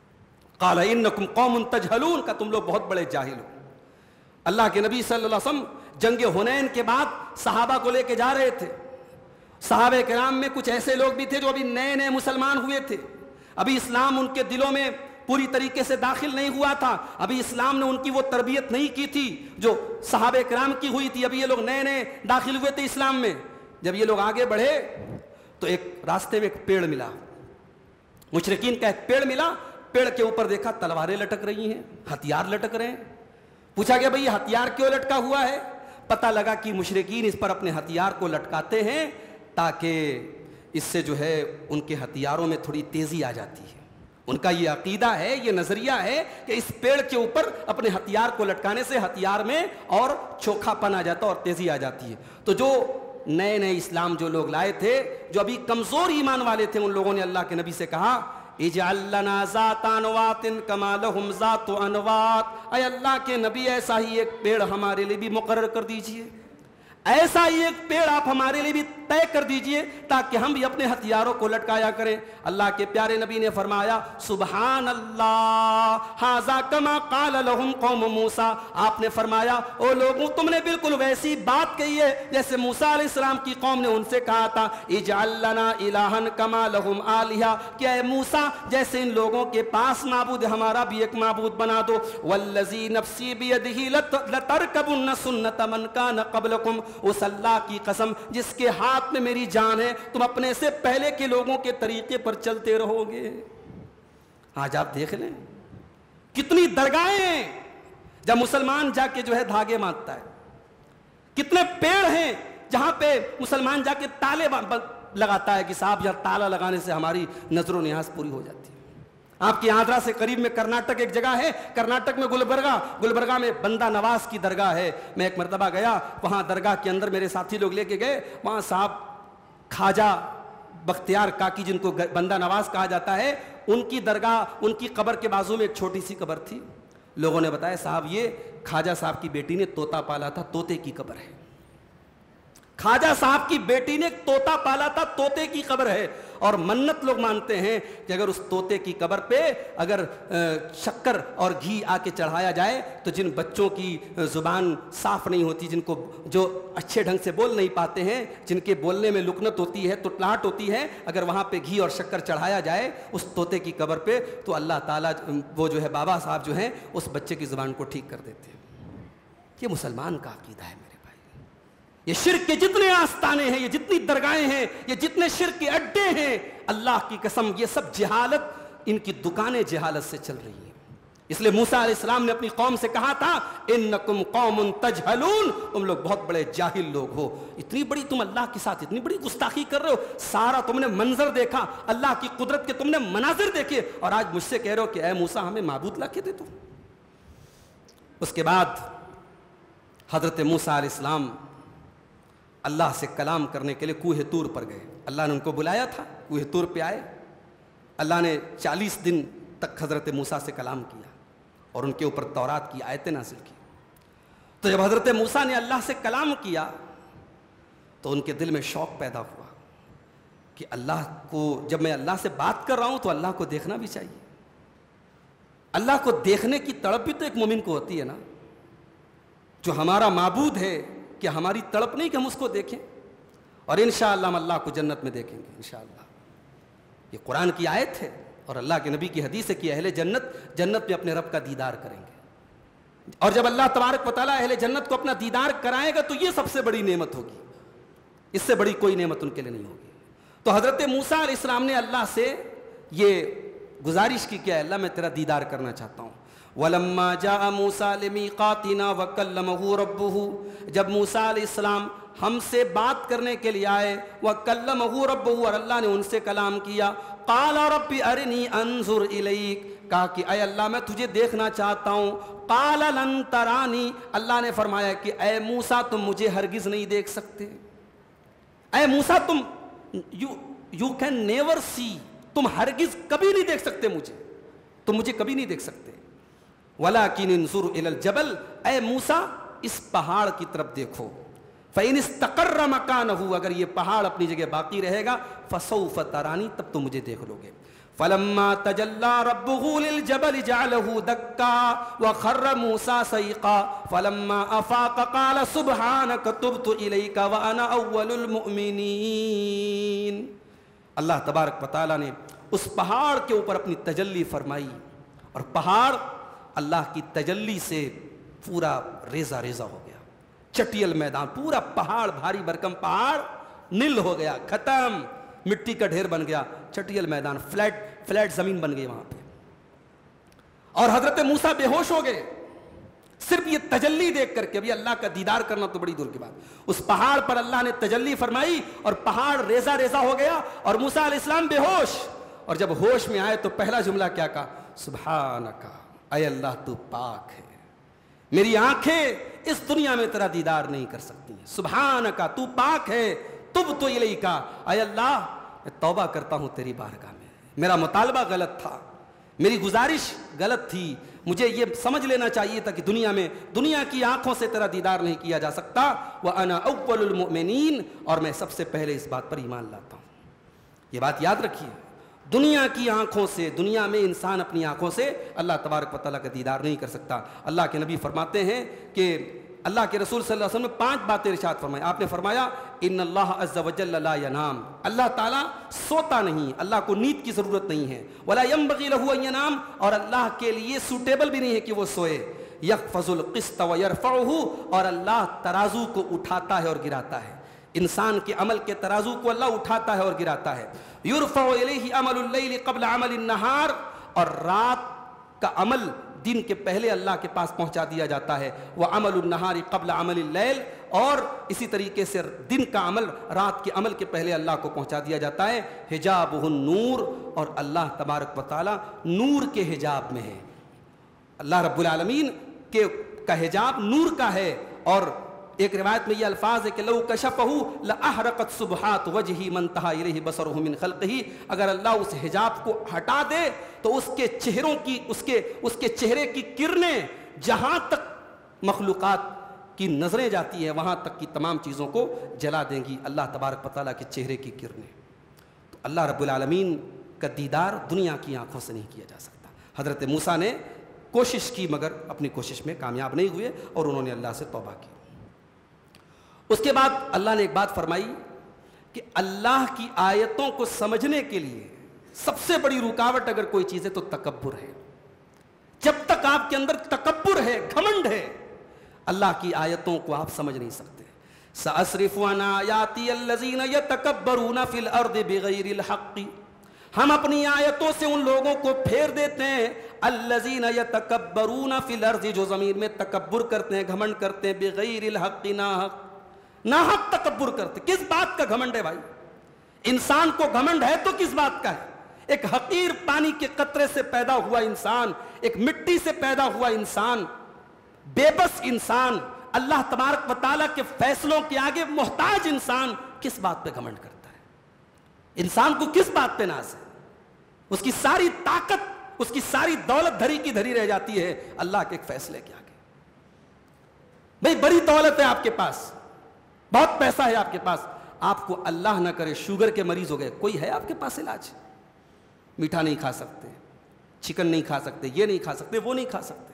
قال انکم قوم تجہلون، کا تم لوگ بہت بڑے جاہل ہو۔ اللہ کے نبی صلی اللہ علیہ وسلم جنگ حنین کے بعد صحابہ کو لے کے جا رہے تھے۔ صحابہ کرام میں کچھ ایسے لوگ بھی تھے جو ابھی نئے نئے مسلمان ہوئے تھے، ابھی اسلام ان کے دلوں میں پوری طریقے سے داخل نہیں ہوا تھا، ابھی اسلام نے ان کی وہ تربیت نہیں کی تھی جو صحابہ کرام کی ہوئی تھی، ابھی یہ لوگ نئے نئے داخل ہوئے تھے اسلام میں۔ جب یہ لوگ آگے بڑھے تو ایک راستے میں ایک پیڑ ملا، مشرکین کا ایک پیڑ ملا، پیڑ کے اوپر دیکھا تلواریں لٹک رہی ہیں، ہتھیار لٹک رہے ہیں۔ پوچھا گیا بھئی یہ ہتھیار کیوں لٹکا ہوا ہے؟ پتہ لگا کہ مشرکین اس پر اپنے ہتھیار کو لٹکاتے ہیں تاکہ اس سے جو ہے ان کے ہتھیاروں میں تھوڑی تیزی آ جاتی ہے۔ ان کا یہ عقیدہ ہے، یہ نظریہ ہے کہ اس پیڑ کے اوپر اپنے ہتھیار کو لٹکانے سے ہتھیار میں اور چوکھا پن آ جاتا اور تیزی آ جاتی ہے۔ تو جو نئے نئے اسلام جو لوگ لائے تھے، جو ابھی کمزور ایمان والے تھے، ان لوگوں نے اللہ کے نبی سے کہا اجعل لنا ذات انوات کما لہم ذات انوات، اے اللہ کے نبی ایسا ہی ایک پیڑ ہمارے لیے بھی مقرر کر دیجئے، ایسا ہی ایک پیڑ آپ ہمارے لیے بھی طے کر دیجئے تاکہ ہم بھی اپنے ہتھیاروں کو لٹکایا کریں۔ اللہ کے پیارے نبی نے فرمایا سبحان اللہ ھذا کما قال لهم قوم موسیٰ، آپ نے فرمایا او لوگوں تم نے بالکل ویسی بات کہی ہے جیسے موسیٰ علیہ السلام کی قوم نے ان سے کہا تھا اجعل لنا الہا کما لهم آلہہ، کہ اے موسیٰ جیسے ان لوگوں کے پاس معبود ہے ہمارا بھی ایک معبود بنا دو۔ والذی نفسی بیدہ لترکبن سنت من کان قبلکم، اس اللہ کی قسم جس کے ہاتھ میں میری جان ہے تم اپنے سے پہلے کے لوگوں کے طریقے پر چلتے رہو گے۔ آج آپ دیکھ لیں کتنی درگاہیں ہیں جب مسلمان جا کے جو ہے دھاگے باندھتا ہے، کتنے پیڑ ہیں جہاں پہ مسلمان جا کے تالے لگاتا ہے کہ صاحب یہاں تالا لگانے سے ہماری نظر و نیاز پوری ہو جاتی ہے۔ آپ کی آندھرا سے قریب میں کرناٹک ایک جگہ ہے، کرناٹک میں گلبرگہ میں بندہ نواز کی درگاہ ہے۔ میں ایک مرتبہ گیا وہاں درگاہ کے اندر، میرے ساتھی لوگ لے کے گئے وہاں، صاحب خواجہ بختیار کاکی جن کو بندہ نواز کہا جاتا ہے، ان کی درگاہ، ان کی قبر کے بازو میں ایک چھوٹی سی قبر تھی۔ لوگوں نے بتایا صاحب یہ خواجہ صاحب کی بیٹی نے طوطا پالا تھا، طوطے کی قبر ہے۔ خواجہ صاحب کی بیٹی نے ایک طوطا پالا تھا، طوطے کی قبر ہے، اور منت لوگ مانتے ہیں کہ اگر اس طوطے کی قبر پہ اگر شکر اور گھی آ کے چڑھایا جائے تو جن بچوں کی زبان صاف نہیں ہوتی، جن کو جو اچھے ڈھنگ سے بول نہیں پاتے ہیں، جن کے بولنے میں لکنت ہوتی ہے، تٹلاہٹ ہوتی ہے، اگر وہاں پہ گھی اور شکر چڑھایا جائے اس طوطے کی قبر پہ تو اللہ تعالیٰ وہ جو ہے بابا صاحب جو ہیں اس بچے کی زبان کو ٹھیک کر دیتے ہیں۔ یہ مسلمان کا عقیدہ ہے میرے بھائی۔ یہ شرک کے جتنے آستانے ہیں، یہ جتنی درگاہیں ہیں، یہ جتنے شرک کے اڈے ہیں، اللہ کی قسم یہ سب جہالت، ان کی دکانیں جہالت سے چل رہی ہیں۔ اس لیے موسیٰ علیہ السلام نے اپنی قوم سے کہا تھا انکم قوم تجہلون، تم لوگ بہت بڑے جاہل لوگ ہو، اتنی بڑی تم اللہ کے ساتھ اتنی بڑی گستاخی کر رہے ہو، سارا تم نے منظر دیکھا، اللہ کی قدرت کے تم نے مناظر دیکھے، اور آج مجھ سے کہہ رہے ہو کہ اے موسیٰ ہمیں معبود لا کے دے دو۔ اس کے بعد حضرت موسیٰ علیہ السلام اللہ سے کلام کرنے کے لیے کوہ طور پر گئے۔ اللہ نے ان کو بلایا تھا، کوہ طور پہ آئے، اللہ نے 40 دن تک حضرت موسیٰ سے کلام کیا اور ان کے اوپر تورات کی آیتیں نازل کی۔ تو جب حضرت موسیٰ نے اللہ سے کلام کیا تو ان کے دل میں شوق پیدا ہوا کہ اللہ کو، جب میں اللہ سے بات کر رہا ہوں تو اللہ کو دیکھنا بھی چاہیے۔ اللہ کو دیکھنے کی تڑپ بھی تو ایک مومن کو ہوتی ہے نا، جو ہمارا معبود ہے، کہ ہماری تڑپ نہیں کہ ہم اس کو دیکھیں، اور انشاءاللہ ہم اللہ کو جنت میں دیکھیں گے انشاءاللہ۔ یہ قرآن کی آیت ہے اور اللہ کے نبی کی حدیث ہے کہ اہل جنت میں اپنے رب کا دیدار کریں گے، اور جب اللہ تبارک و تعالیٰ اہل جنت کو اپنا دیدار کرائے گا تو یہ سب سے بڑی نعمت ہوگی، اس سے بڑی کوئی نعمت ان کے لیے نہیں ہوگی۔ تو حضرت موسیٰ علیہ السلام نے اللہ سے یہ گزارش کی کہ اللہ میں تیرا دیدار کرنا چاہتا ہوں۔ وَلَمَّا جَاءَ مُوسَىٰ لِمِيقَاتِنَا وَكَلَّمَهُ رَبُّهُ، جب موسیٰ علیہ السلام ہم سے بات کرنے کے لیے آئے، وَكَلَّمَهُ رَبُّهُ، اور اللہ نے ان سے کلام کیا، قَالَ رَبِّ أَرِنِي أَنظُرْ إِلَيْكَ، کہا کہ اے اللہ میں تجھے دیکھنا چاہتا ہوں۔ قَالَ لَن تَرَانِي، اللہ نے فرمایا کہ اے موسیٰ تم مجھے ہرگز نہیں دیکھ سکتے، اے موسیٰ تم you can never see، تم ہرگز کبھی نہیں دیکھ سکتے مجھے، تم مجھے کبھی نہیں دیکھ سکتے۔ وَلَكِنِ انظُرْ إِلَى الْجَبَلِ، اے موسیٰ اس پہاڑ کی طرف دیکھو، فَإِنِ اسْتَقَرَّ مَكَانَهُ، اگر یہ پہاڑ اپنی جگہ باقی رہے گا، فَسَوْفَ تَرَانِي، تب تو مجھے دیکھ لو گے۔ فَلَمَّا تَجَلَّى رَبُّهُ لِلْجَبَلِ جَعَلَهُ دَكًّا وَخَرَّ مُوسَىٰ صَعِقًا فَلَمَّا أَفَاقَ قَالَ سُبْحَانَكَ تُبْتُ إِلَيْكَ وَأَنَا أَوَّلُ الْمُؤْمِنِينَ۔ اللہ تبارک و تعالیٰ نے اس پہاڑ کے اوپر اپنی تجلی فرمائی، اور پہاڑ اللہ کی تجلی سے پورا ریزہ ریزہ ہو گیا، چٹیل میدان، پورا پہاڑ، بھاری بھرکم پہاڑ نل ہو گیا، ختم، مٹی کا ڈھیر بن گیا، چٹیل میدان، فلیٹ زمین بن گئی وہاں پہ، اور حضرت موسیٰ بے ہوش ہو گئے صرف یہ تجلی دیکھ کر کے۔ ابھی اللہ کا دیدار کرنا تو بڑی دور کی بات، اس پہاڑ پر اللہ نے تجلی فرمائی اور پہاڑ ریزہ ریزہ ہو گیا، اور موسیٰ علیہ السلام بے ہوش، اور جب ہوش میں آئے تو پہلا جملہ کیا کہا؟ سبحانک، اے اللہ تو پاک ہے، میری آنکھیں اس دنیا میں تیرا دیدار نہیں کر سکتی ہیں، سبحانک تو پاک ہے، تبت الیک، اے اللہ میں توبہ کرتا ہوں تیری بارگاہ میں، میرا مطالبہ غلط تھا, میری گزارش غلط تھی, مجھے یہ سمجھ لینا چاہیے تھا کہ دنیا کی آنکھوں سے تیرا دیدار نہیں کیا جا سکتا. وَأَنَا أَوَّلُ الْمُؤْمِنِينَ, اور میں سب سے پہلے اس بات پر ایمان لاتا ہوں. یہ بات یاد رکھیے, دنیا کی آنکھوں سے, دنیا میں انسان اپنی آنکھوں سے اللہ تبارک و تعالیٰ کا دیدار نہیں کر سکتا. اللہ کے نبی فرماتے ہیں کہ اللہ کے رسول صلی اللہ علیہ وسلم نے 5 باتیں ارشاد فرمائی. آپ نے فرمایا ان اللہ عز وجل لا ینام, اللہ تعالیٰ سوتا نہیں, اللہ کو نیند کی ضرورت نہیں ہے. ولا ینبغی لہ ان ینام, اور اللہ کے لیے سوٹیبل بھی نہیں ہے کہ وہ سوئے. یخفض القسط ویرفعہ, اور اللہ ترازو کو اٹھاتا ہے اور گراتا ہے. انسان کے عمل کے ترازو کو اللہ اٹھاتا ہے اور گراتا ہے. یرفع الیہ عمل اللیل قبل عمل النہار, اور رات کا عمل دن کے پہلے اللہ کے پاس پہنچا دیا جاتا ہے. وعمل النہار قبل عمل اللیل, اور اسی طریقے سے دن کا عمل رات کے عمل کے پہلے اللہ کو پہنچا دیا جاتا ہے. حجابہ النور, اور اللہ تبارک و تعالی نور کے حجاب میں ہے. اللہ رب العالمین کا حجاب نور کا ہے. اور ایک روایت میں یہ الفاظ ہے کہ لو کشفہ لاحرقت سبحات وجہی من انتہى الیہ بصرہ من خلقہ, اگر اللہ اس حجاب کو ہٹا دے تو اس کے چہروں کی اس کے چہرے کی کرنیں جہاں تک مخلوقات کی نظریں جاتی ہیں وہاں تک کی تمام چیزوں کو جلا دیں گی اللہ تبارک و تعالیٰ کے چہرے کی کرنیں. تو اللہ رب العالمین کا دیدار دنیا کی آنکھوں سے نہیں کیا جا سکتا. حضرت موسیٰ نے کوشش کی مگر اپنی کوشش میں کامیاب نہیں ہوئے اور انہوں نے اللہ سے توبہ کی. اس کے بعد اللہ نے ایک بات فرمائی کہ اللہ کی آیتوں کو سمجھنے کے لیے سب سے بڑی رکاوٹ اگر کوئی چیز ہے تو تکبر ہے. جب تک آپ کے اندر تکبر ہے, گھمنڈ ہے, اللہ کی آیتوں کو آپ سمجھ نہیں سکتے. سأصرف عن آیاتی الذین یتکبرون فی الارض بغیر الحق, ہم اپنی آیتوں سے ان لوگوں کو پھیر دیتے ہیں الذین یتکبرون فی الارض, جو زمین میں تکبر کرتے ہیں, گھمنڈ کرتے ہیں, بغیر الحق, ناحق تکبر کرتے. کس بات کا گھمنڈ ہے بھائی؟ انسان کو گھمنڈ ہے تو کس بات کا ہے؟ ایک حقیر پانی کے قطرے سے پیدا ہوا انسان, ایک مٹی سے پیدا ہوا انسان, بے بس انسان, اللہ تبارک و تعالیٰ کے فیصلوں کے آگے محتاج انسان کس بات پہ گھمنڈ کرتا ہے؟ انسان کو کس بات پہ ناز ہے؟ اس کی ساری طاقت, اس کی ساری دولت دھری کی دھری رہ جاتی ہے اللہ کے ایک فیصلے کے آگے. بھئی بڑی دولت ہے آپ کے پاس, بہت پیسہ ہے آپ کے پاس, آپ کو اللہ نہ کرے شوگر کے مریض ہو گئے, کوئی ہے آپ کے پاس علاج؟ میٹھا نہیں کھا سکتے, چکن نہیں کھا سکتے, یہ نہیں کھا سکتے, وہ نہیں کھا سکتے.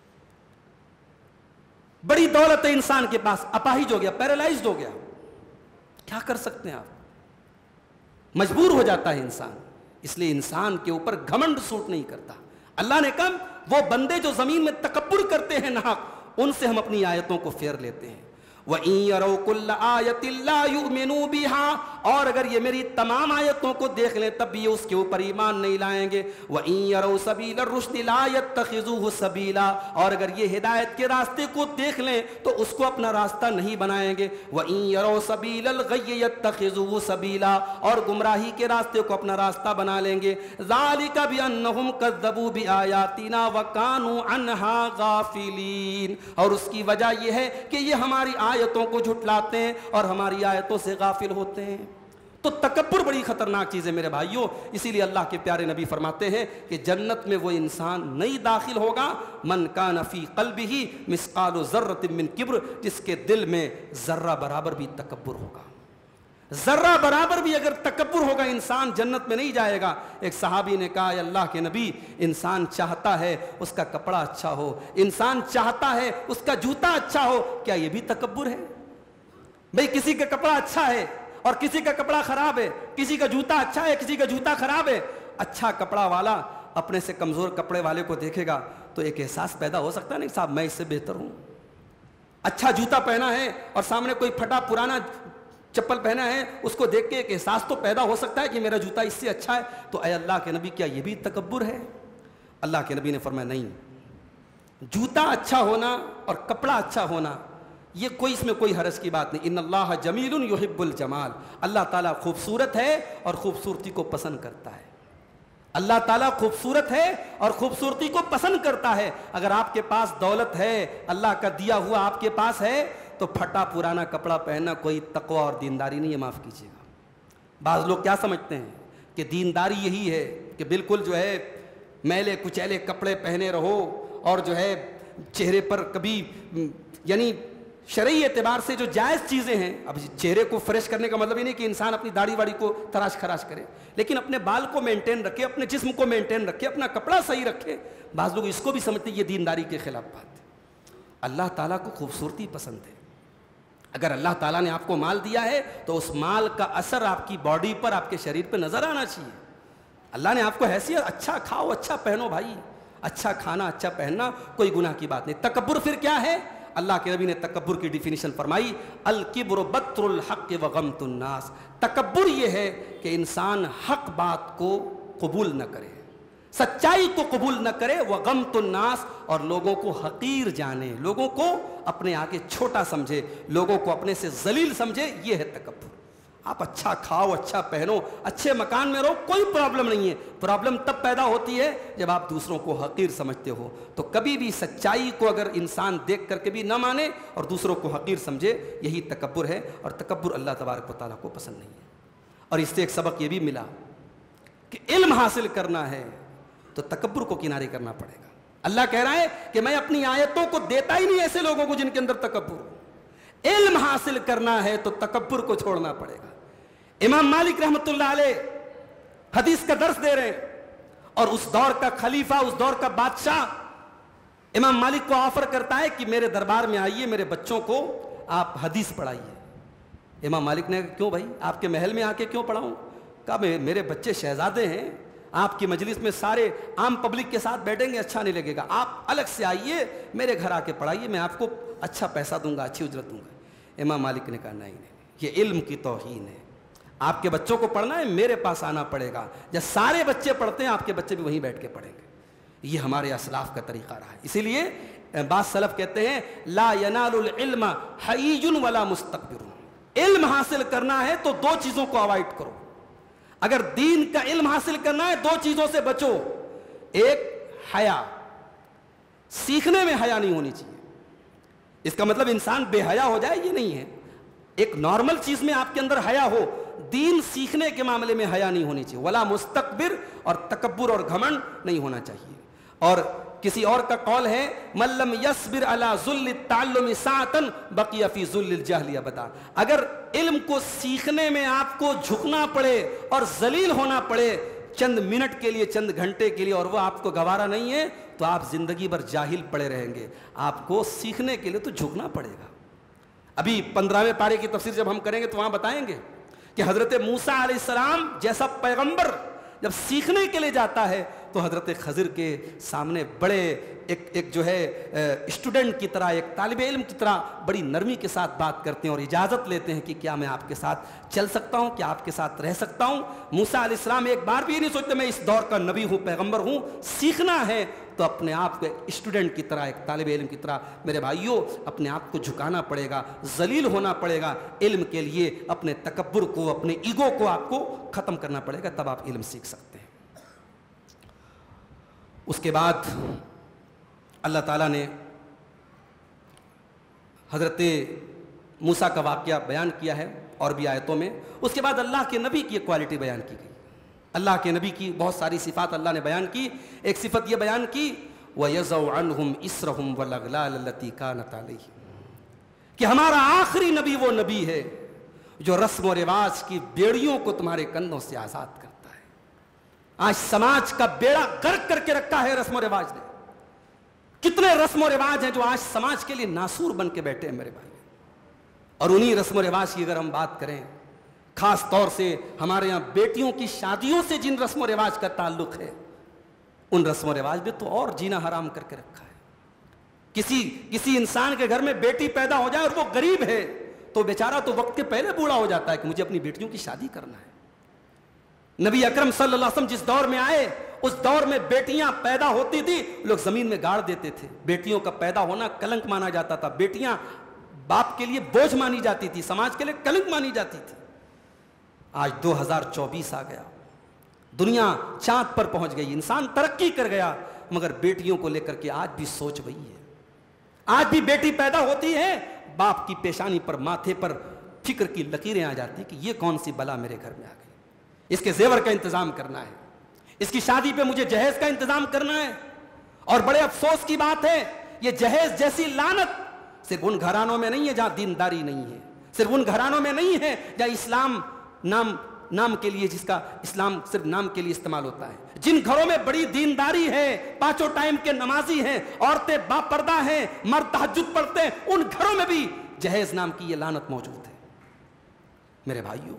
بڑی دولت ہے انسان کے پاس, اپاہج ہو گیا, پیرالائزڈ ہو گیا, کیا کر سکتے ہیں آپ؟ مجبور ہو جاتا ہے انسان. اس لیے انسان کے اوپر گھمنڈ سوٹ نہیں کرتا. اللہ نے کہا وہ بندے جو زمین میں تکبر کرتے ہیں ناحق, ان سے ہم اپنی آیتوں کو پھیر لیتے ہیں. وَإِن يَرَوْا كُلَّ آيَةٍ لَا يُؤْمِنُوا بِهَا, اور اگر یہ میری تمام آیتوں کو دیکھ لیں تب بھی اس کے اوپر ایمان نہیں لائیں گے. وَإِن يَرَوْا سَبِيلَ الرُّشْدِ لَا يَتَّخِذُوهُ سَبِيلًا, اور اگر یہ ہدایت کے راستے کو دیکھ لیں تو اس کو اپنا راستہ نہیں بنائیں گے. وَإِن يَرَوْا سَبِيلَ الْغَيِّ يَتَّخِذُوهُ سَبِيلًا, اور گمراہی کے راستے کو اپنا راستہ بنا لیں گے. ذَلِكَ بِأَنَّهُمْ كَذَّبُوا بِآيَاتِنَا وَكَانُوا عَنْهَا غَافِلِينَ, اور اس کی وجہ یہ ہے کہ یہ ہماری آیتوں کو جھٹلاتے ہیں اور ہماری آیتوں سے غافل ہوتے ہیں. تو تکبر بڑی خطرناک چیز ہے میرے بھائیوں. اسی لیے اللہ کے پیارے نبی فرماتے ہیں کہ جنت میں وہ انسان نہیں داخل ہوگا من کان فی قلبہ مثقال ذرۃ من کبر, جس کے دل میں ذرہ برابر بھی تکبر ہوگا. ذرہ برابر بھی اگر تکبر ہوگا انسان جنت میں نہیں جائے گا. ایک صحابی نے کہا اے اللہ کے نبی, انسان چاہتا ہے اس کا کپڑا اچھا ہو, انسان چاہتا ہے اس کا جوتا اچھا ہو, کیا یہ بھی تکبر ہے؟ بھئی کسی کا کپڑا اچھا ہے اور کسی کا کپڑا خراب ہے, کسی کا جوتا اچھا ہے کسی کا جوتا خراب ہے. اچھا کپڑا والا اپنے سے کمزور کپڑے والے کو دیکھے گا تو ایک احساس پیدا ہو سکتا ہے نہیں صاحب میں اس سے بہتر ہوں. اچھا جوتا پہنا ہے اور سامنے کوئی پھٹا پرانا چپل پہنا ہے, اس کو دیکھ کے ایک احساس تو پیدا ہو سکتا ہے کہ میرا جوتا اس سے اچھا ہے. تو اے اللہ کے نبی کیا یہ بھی تکبر ہے؟ اللہ کے نبی نے فرمایا نہیں, جوتا اچھا ہونا اور کپڑا اچھا ہونا یہ اس میں کوئی حرج کی بات نہیں. ان اللہ جمیل یحب الجمال, اللہ تعالیٰ خوبصورت ہے اور خوبصورتی کو پسند کرتا ہے. اللہ تعالیٰ خوبصورت ہے اور خوبصورتی کو پسند کرتا ہے. اگر آپ کے پاس دولت ہے, اللہ کا دیا ہوا آپ کے پاس ہے, تو پھٹا پرانا کپڑا پہننا کوئی تقوی اور دینداری نہیں ہے, معاف کیجیے گا. بعض لوگ کیا سمجھتے ہیں کہ دینداری یہی ہے کہ بالکل جو ہے میلے کچیلے کپڑے پہنے رہو اور جو ہے چہرے پر کبھی یعنی شرعی اعتبار سے جو جائز چیزیں ہیں. اب چہرے کو فریش کرنے کا مطلب یہ نہیں کہ انسان اپنی داڑھی واڑی کو تراش خراش کرے, لیکن اپنے بال کو مینٹین رکھے, اپنے جسم کو مینٹین رکھے, اپنا کپڑا صحیح رکھے. بعض لوگ اس کو بھی سمجھتے ہیں یہ دینداری کے خلاف بات ہے. اللہ تعالیٰ کو خوبصورتی پسند ہے. اگر اللہ تعالیٰ نے آپ کو مال دیا ہے تو اس مال کا اثر آپ کی باڈی پر, آپ کے شریر پہ نظر آنا چاہیے. اللہ نے آپ کو حیثیت, اچھا کھاؤ اچھا پہنو بھائی, اچھا کھانا اچھا پہننا کوئی گناہ کی بات نہیں. تکبر پھر کیا ہے؟ اللہ کے نبی نے تکبر کی ڈیفینیشن فرمائی, الکبر بطر الحق وغمط الناس. تکبر یہ ہے کہ انسان حق بات کو قبول نہ کرے, سچائی کو قبول نہ کرے, وغمط الناس, اور لوگوں کو حقیر جانے, لوگوں کو اپنے آگے چھوٹا سمجھے, لوگوں کو اپنے سے ذلیل سمجھے. یہ ہے تکبر. آپ اچھا کھاؤ اچھا پہنو اچھے مکان میں رہو, کوئی پرابلم نہیں ہے. پرابلم تب پیدا ہوتی ہے جب آپ دوسروں کو حقیر سمجھتے ہو. تو کبھی بھی سچائی کو اگر انسان دیکھ کر کے بھی نہ مانے اور دوسروں کو حقیر سمجھے, یہی تکبر ہے. اور تکبر اللہ تبارک و تعالیٰ کو پسند نہیں ہے. اور اس سے ایک سبق یہ بھی ملا کہ علم حاصل کرنا ہے تو تکبر کو کنارے کرنا پڑے گا. اللہ کہہ رہا ہے کہ میں اپنی آیتوں کو دیتا ہی نہیں ایسے لوگوں کو جن کے اندر تکبر ہو. علم حاصل کرنا ہے تو تکبر کو چھوڑنا پڑے گا. امام مالک رحمۃ اللہ علیہ حدیث کا درس دے رہے ہیں, اور اس دور کا خلیفہ, اس دور کا بادشاہ امام مالک کو آفر کرتا ہے کہ میرے دربار میں آئیے, میرے بچوں کو آپ حدیث پڑھائیے. امام مالک نے کہا کیوں بھائی, آپ کے محل میں آ کے کیوں پڑھاؤں؟ کہا میرے بچے شہزادے ہیں, آپ کی مجلس میں سارے عام پبلک کے ساتھ بیٹھیں گے, اچھا نہیں لگے گا. آپ الگ سے آئیے, میرے گھر آ کے پڑھائیے, میں آپ کو اچھا پیسہ دوں گا, اچھی اجرت دوں گا. امام مالک نے کہا نہیں, یہ علم کی توہین ہے. آپ کے بچوں کو پڑھنا ہے میرے پاس آنا پڑے گا. جب سارے بچے پڑھتے ہیں آپ کے بچے بھی وہیں بیٹھ کے پڑھیں گے. یہ ہمارے اسلاف کا طریقہ رہا ہے. اسی لیے بعض سلف کہتے ہیں لا ینال العلم حیج ولا مستكبر. علم حاصل کرنا ہے تو دو چیزوں کو اوائڈ کرو. اگر دین کا علم حاصل کرنا ہے دو چیزوں سے بچو. ایک حیا, سیکھنے میں حیا نہیں ہونی چاہیے. اس کا مطلب انسان بے حیا ہو جائے یہ نہیں ہے. ایک نارمل چیز میں آپ کے اندر حیا ہو, دین سیکھنے کے معاملے میں حیا نہیں ہونی چاہیے. ولا مستکبر, اور تکبر اور گھمنڈ نہیں ہونا چاہیے. اور کسی اور کا قول ہے من لم یصبر علی ذل التعلم ساعۃ بقی فی ذل الجہل ابدا. اگر علم کو سیکھنے میں آپ کو جھکنا پڑے اور ذلیل ہونا پڑے چند منٹ کے لیے, چند گھنٹے کے لیے, اور وہ آپ کو گوارا نہیں ہے, تو آپ زندگی بھر جاہل پڑے رہیں گے. آپ کو سیکھنے کے لیے تو جھکنا پڑے گا. ابھی 15ویں پارے کی تفسیر جب ہم کریں گے تو وہاں بتائیں گے کہ حضرت موسیٰ علیہ السلام جیسا پیغمبر جب سیکھنے کے لیے جاتا ہے تو حضرت خضر کے سامنے بڑے ایک جو ہے اسٹوڈنٹ کی طرح, ایک طالب علم کی طرح بڑی نرمی کے ساتھ بات کرتے ہیں اور اجازت لیتے ہیں کہ کیا میں آپ کے ساتھ چل سکتا ہوں, کیا آپ کے ساتھ رہ سکتا ہوں. موسیٰ علیہ السلام ایک بار بھی نہیں سوچتے میں اس دور کا نبی ہوں, پیغمبر ہوں. سیکھنا ہے تو اپنے آپ کو ایک اسٹوڈنٹ کی طرح, ایک طالب علم کی طرح میرے بھائیوں اپنے آپ کو جھکانا پڑے گا, ذلیل ہونا پڑے گا. علم کے لیے اپنے تکبر کو, اپنے ایگو کو آپ کو ختم کرنا پڑے گا, تب آپ علم سیکھ سکتے ہیں. اس کے بعد اللہ تعالیٰ نے حضرت موسیٰ کا واقعہ بیان کیا ہے اور بھی آیتوں میں. اس کے بعد اللہ کے نبی کی ایک کوالٹی بیان کی گئی. اللہ کے نبی کی بہت ساری صفات اللہ نے بیان کی. ایک صفت یہ بیان کی وَيَزَوْ عَنْهُمْ إِسْرَهُمْ وَالْأَغْلَالَ الَّتِي كَانَتْ عَلَيْهِمْ, کہ ہمارا آخری نبی وہ نبی ہے جو رسم و رواج کی بیڑیوں کو تمہارے کندھوں سے آزاد کرتا ہے. آج سماج کا بیڑا غرق کر کے رکھا ہے رسم و رواج نے. کتنے رسم و رواج ہیں جو آج سماج کے لیے ناسور بن کے بیٹھے ہیں میرے بھائی. اور انہی رسم و رواج کی اگر ہم بات کریں, خاص طور سے ہمارے یہاں بیٹیوں کی شادیوں سے جن رسم و رواج کا تعلق ہے, ان رسم و رواج میں تو اور جینا حرام کر کے رکھا ہے. کسی انسان کے گھر میں بیٹی پیدا ہو جائے اور وہ غریب ہے تو بیچارہ تو وقت کے پہلے بوڑھا ہو جاتا ہے کہ مجھے اپنی بیٹیوں کی شادی کرنا ہے. نبی اکرم صلی اللہ علیہ وسلم جس دور میں آئے اس دور میں بیٹیاں پیدا ہوتی تھی لوگ زمین میں گاڑ دیتے تھے. بیٹیوں کا پیدا ہونا کلنک مانا جاتا تھا. بیٹیاں باپ کے لیے بوجھ مانی جاتی تھی, سماج کے لیے کلنک مانی جاتی تھی. آج 2024 آ گیا, دنیا چاند پر پہنچ گئی, انسان ترقی کر گیا, مگر بیٹیوں کو لے کر کے آج بھی سوچ وہی ہے. آج بھی بیٹی پیدا ہوتی ہے, باپ کی پیشانی پر, ماتھے پر فکر کی لکیریں آ جاتی کہ یہ کون سی بلا میرے گھر میں آ گئی. اس کے زیور کا انتظام کرنا ہے, اس کی شادی پہ مجھے جہیز کا انتظام کرنا ہے. اور بڑے افسوس کی بات ہے, یہ جہیز جیسی لعنت صرف ان گھرانوں میں نہیں ہے جہاں دینداری نہیں ہے, صرف ان گھرانوں میں نہیں ہے جہاں اسلام نام کے لیے, جس کا اسلام صرف نام کے لیے استعمال ہوتا ہے. جن گھروں میں بڑی دینداری ہے, پانچوں ٹائم کے نمازی ہیں, عورتیں باپردہ ہیں, مرد تہجد پڑھتے ہیں, ان گھروں میں بھی جہیز نام کی یہ لعنت موجود ہے. میرے بھائیوں,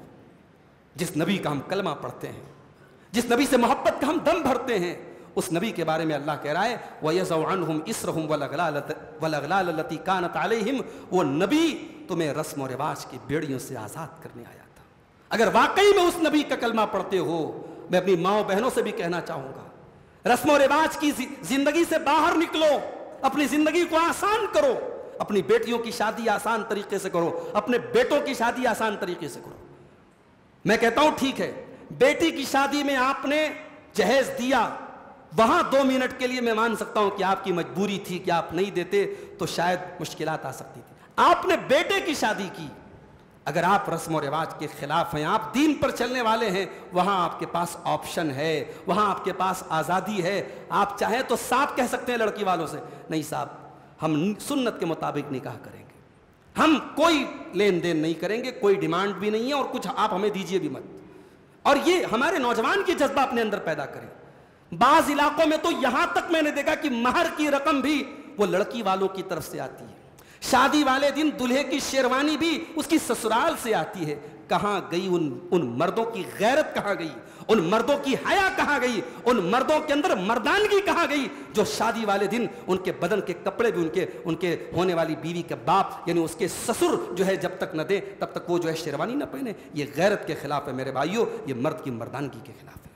جس نبی کا ہم کلمہ پڑھتے ہیں, جس نبی سے محبت کا ہم دم بھرتے ہیں, اس نبی کے بارے میں اللہ کہہ رہا ہے وَيَزَوْ عَنْهُمْ إِسْرَهُمْ وَالْأَغْلَالَ الَّتِي كَانَتْ عَلَيْهِمْ, وہ نبی تمہیں رسم و رواج کی بیڑیوں سے آزاد کرنے آیا تھا. اگر واقعی میں اس نبی کا کلمہ پڑھتے ہو, میں اپنی ماؤں بہنوں سے بھی کہنا چاہوں گا, رسم و رواج کی زندگی سے باہر نکلو, اپنی زندگی کو آسان کرو, اپنی بیٹیوں کی شادی آسان طریقے سے کرو, اپنے بیٹوں کی شادی آسان طریقے سے کرو. میں کہتا ہوں ٹھیک ہے, بیٹی کی شادی میں آپ نے جہیز دیا, وہاں 2 منٹ کے لیے میں مان سکتا ہوں کہ آپ کی مجبوری تھی کہ آپ نہیں دیتے تو شاید مشکلات آ سکتی تھی. آپ نے بیٹے کی شادی کی, اگر آپ رسم و رواج کے خلاف ہیں, آپ دین پر چلنے والے ہیں, وہاں آپ کے پاس آپشن ہے, وہاں آپ کے پاس آزادی ہے. آپ چاہیں تو صاف کہہ سکتے ہیں لڑکی والوں سے, نہیں صاحب ہم سنت کے مطابق نکاح کریں گے, ہم کوئی لین دین نہیں کریں گے, کوئی ڈیمانڈ بھی نہیں ہے, اور کچھ آپ ہمیں دیجئے بھی مت. اور یہ ہمارے نوجوان کی جذبہ اپنے اندر پیدا کریں. بعض علاقوں میں تو یہاں تک میں نے دیکھا کہ مہر کی رقم بھی وہ لڑکی والوں کی طرف سے آتی ہے, شادی والے دن دلہے کی شیروانی بھی اس کی سسرال سے آتی ہے. کہاں گئی ان مردوں کی غیرت, کہاں گئی ان مردوں کی حیا, کہاں گئی ان مردوں کے اندر مردانگی, کہاں گئی جو شادی والے دن ان کے بدن کے کپڑے بھی ان کے ہونے والی بیوی کے باپ یعنی اس کے سسر جو ہے جب تک نہ دے تب تک وہ جو ہے شیروانی نہ پہنے. یہ غیرت کے خلاف ہے میرے بھائیوں, یہ مرد کی مردانگی کے خلاف ہے.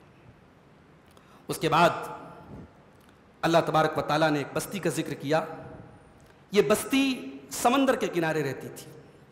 اس کے بعد اللہ تبارک و تعالیٰ نے ایک بستی کا ذکر کیا. یہ بستی سمندر کے کنارے رہتی تھی,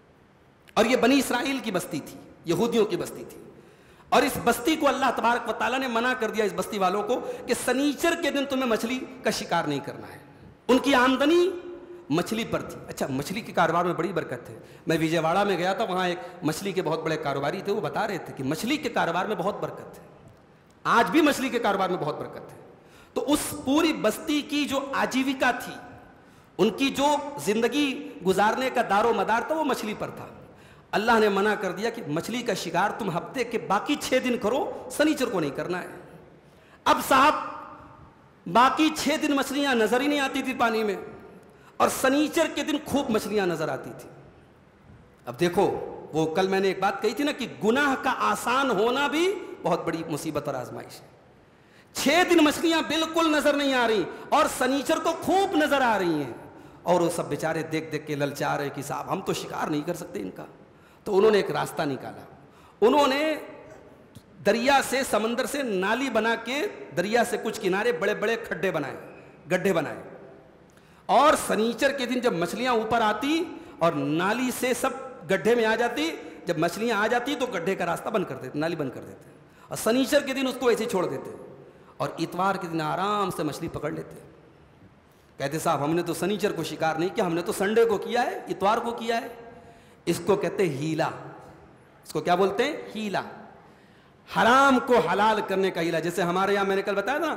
اور یہ بنی اسرائیل کی بستی تھی, یہودیوں کی بستی تھی. اور اس بستی کو اللہ تبارک و تعالیٰ نے منع کر دیا, اس بستی والوں کو, کہ سنیچر کے دن تمہیں مچھلی کا شکار نہیں کرنا ہے. ان کی آمدنی مچھلی پر تھی. اچھا, مچھلی کے کاروبار میں بڑی برکت ہے. میں وجے واڑہ میں گیا تھا, وہاں ایک مچھلی کے بہت بڑے کاروباری تھے, وہ بتا رہے تھے کہ مچھلی کے کاروبار میں بہت برکت ہے, آج بھی مچھلی کے کاروبار میں بہت برکت ہے. تو اس پوری بستی کی جو آجیوکا تھی, ان کی جو زندگی گزارنے کا دار و مدار تھا, وہ مچھلی پر تھا. اللہ نے منع کر دیا کہ مچھلی کا شکار تم ہفتے کے باقی 6 دن کرو, سنیچر کو نہیں کرنا ہے. اب صاحب باقی 6 دن مچھلیاں نظر ہی نہیں آتی تھی پانی میں, اور سنیچر کے دن خوب مچھلیاں نظر آتی تھی. اب دیکھو, وہ کل میں نے ایک بات کہی تھی نا کہ گناہ کا آسان ہونا بھی بہت بڑی مصیبت اور آزمائش ہے. 6 دن مچھلیاں بالکل نظر نہیں آ رہی, اور سنیچر کو خوب نظر آ رہی ہیں, اور وہ سب بیچارے دیکھ دیکھ کے للچا رہے کہ صاحب ہم تو شکار نہیں کر سکتے ان کا. تو انہوں نے ایک راستہ نکالا, انہوں نے دریا سے, سمندر سے نالی بنا کے دریا سے کچھ کنارے بڑے بڑے کھڈے بنائے, گڈھے بنائے, اور سنیچر کے دن جب مچھلیاں اوپر آتی اور نالی سے سب گڈھے میں آ جاتی, جب مچھلیاں آ جاتی تو گڈھے کا راستہ بند کر دیتے, نالی بند کر دیتے, اور سنیچر کے دن اس کو ایسے چھوڑ دیتے, اور اتوار کے دن آرام سے مچھلی پکڑ لیتے. کہتے صاحب ہم نے تو سنیچر کو شکار نہیں کیا, ہم نے تو سنڈے کو کیا ہے, اتوار کو کیا ہے. اس کو کہتے ہیلا. اس کو کیا بولتے ہیں؟ ہیلا. حرام کو حلال کرنے کا ہیلا. جیسے ہمارے یہاں میں نے کل بتایا نا,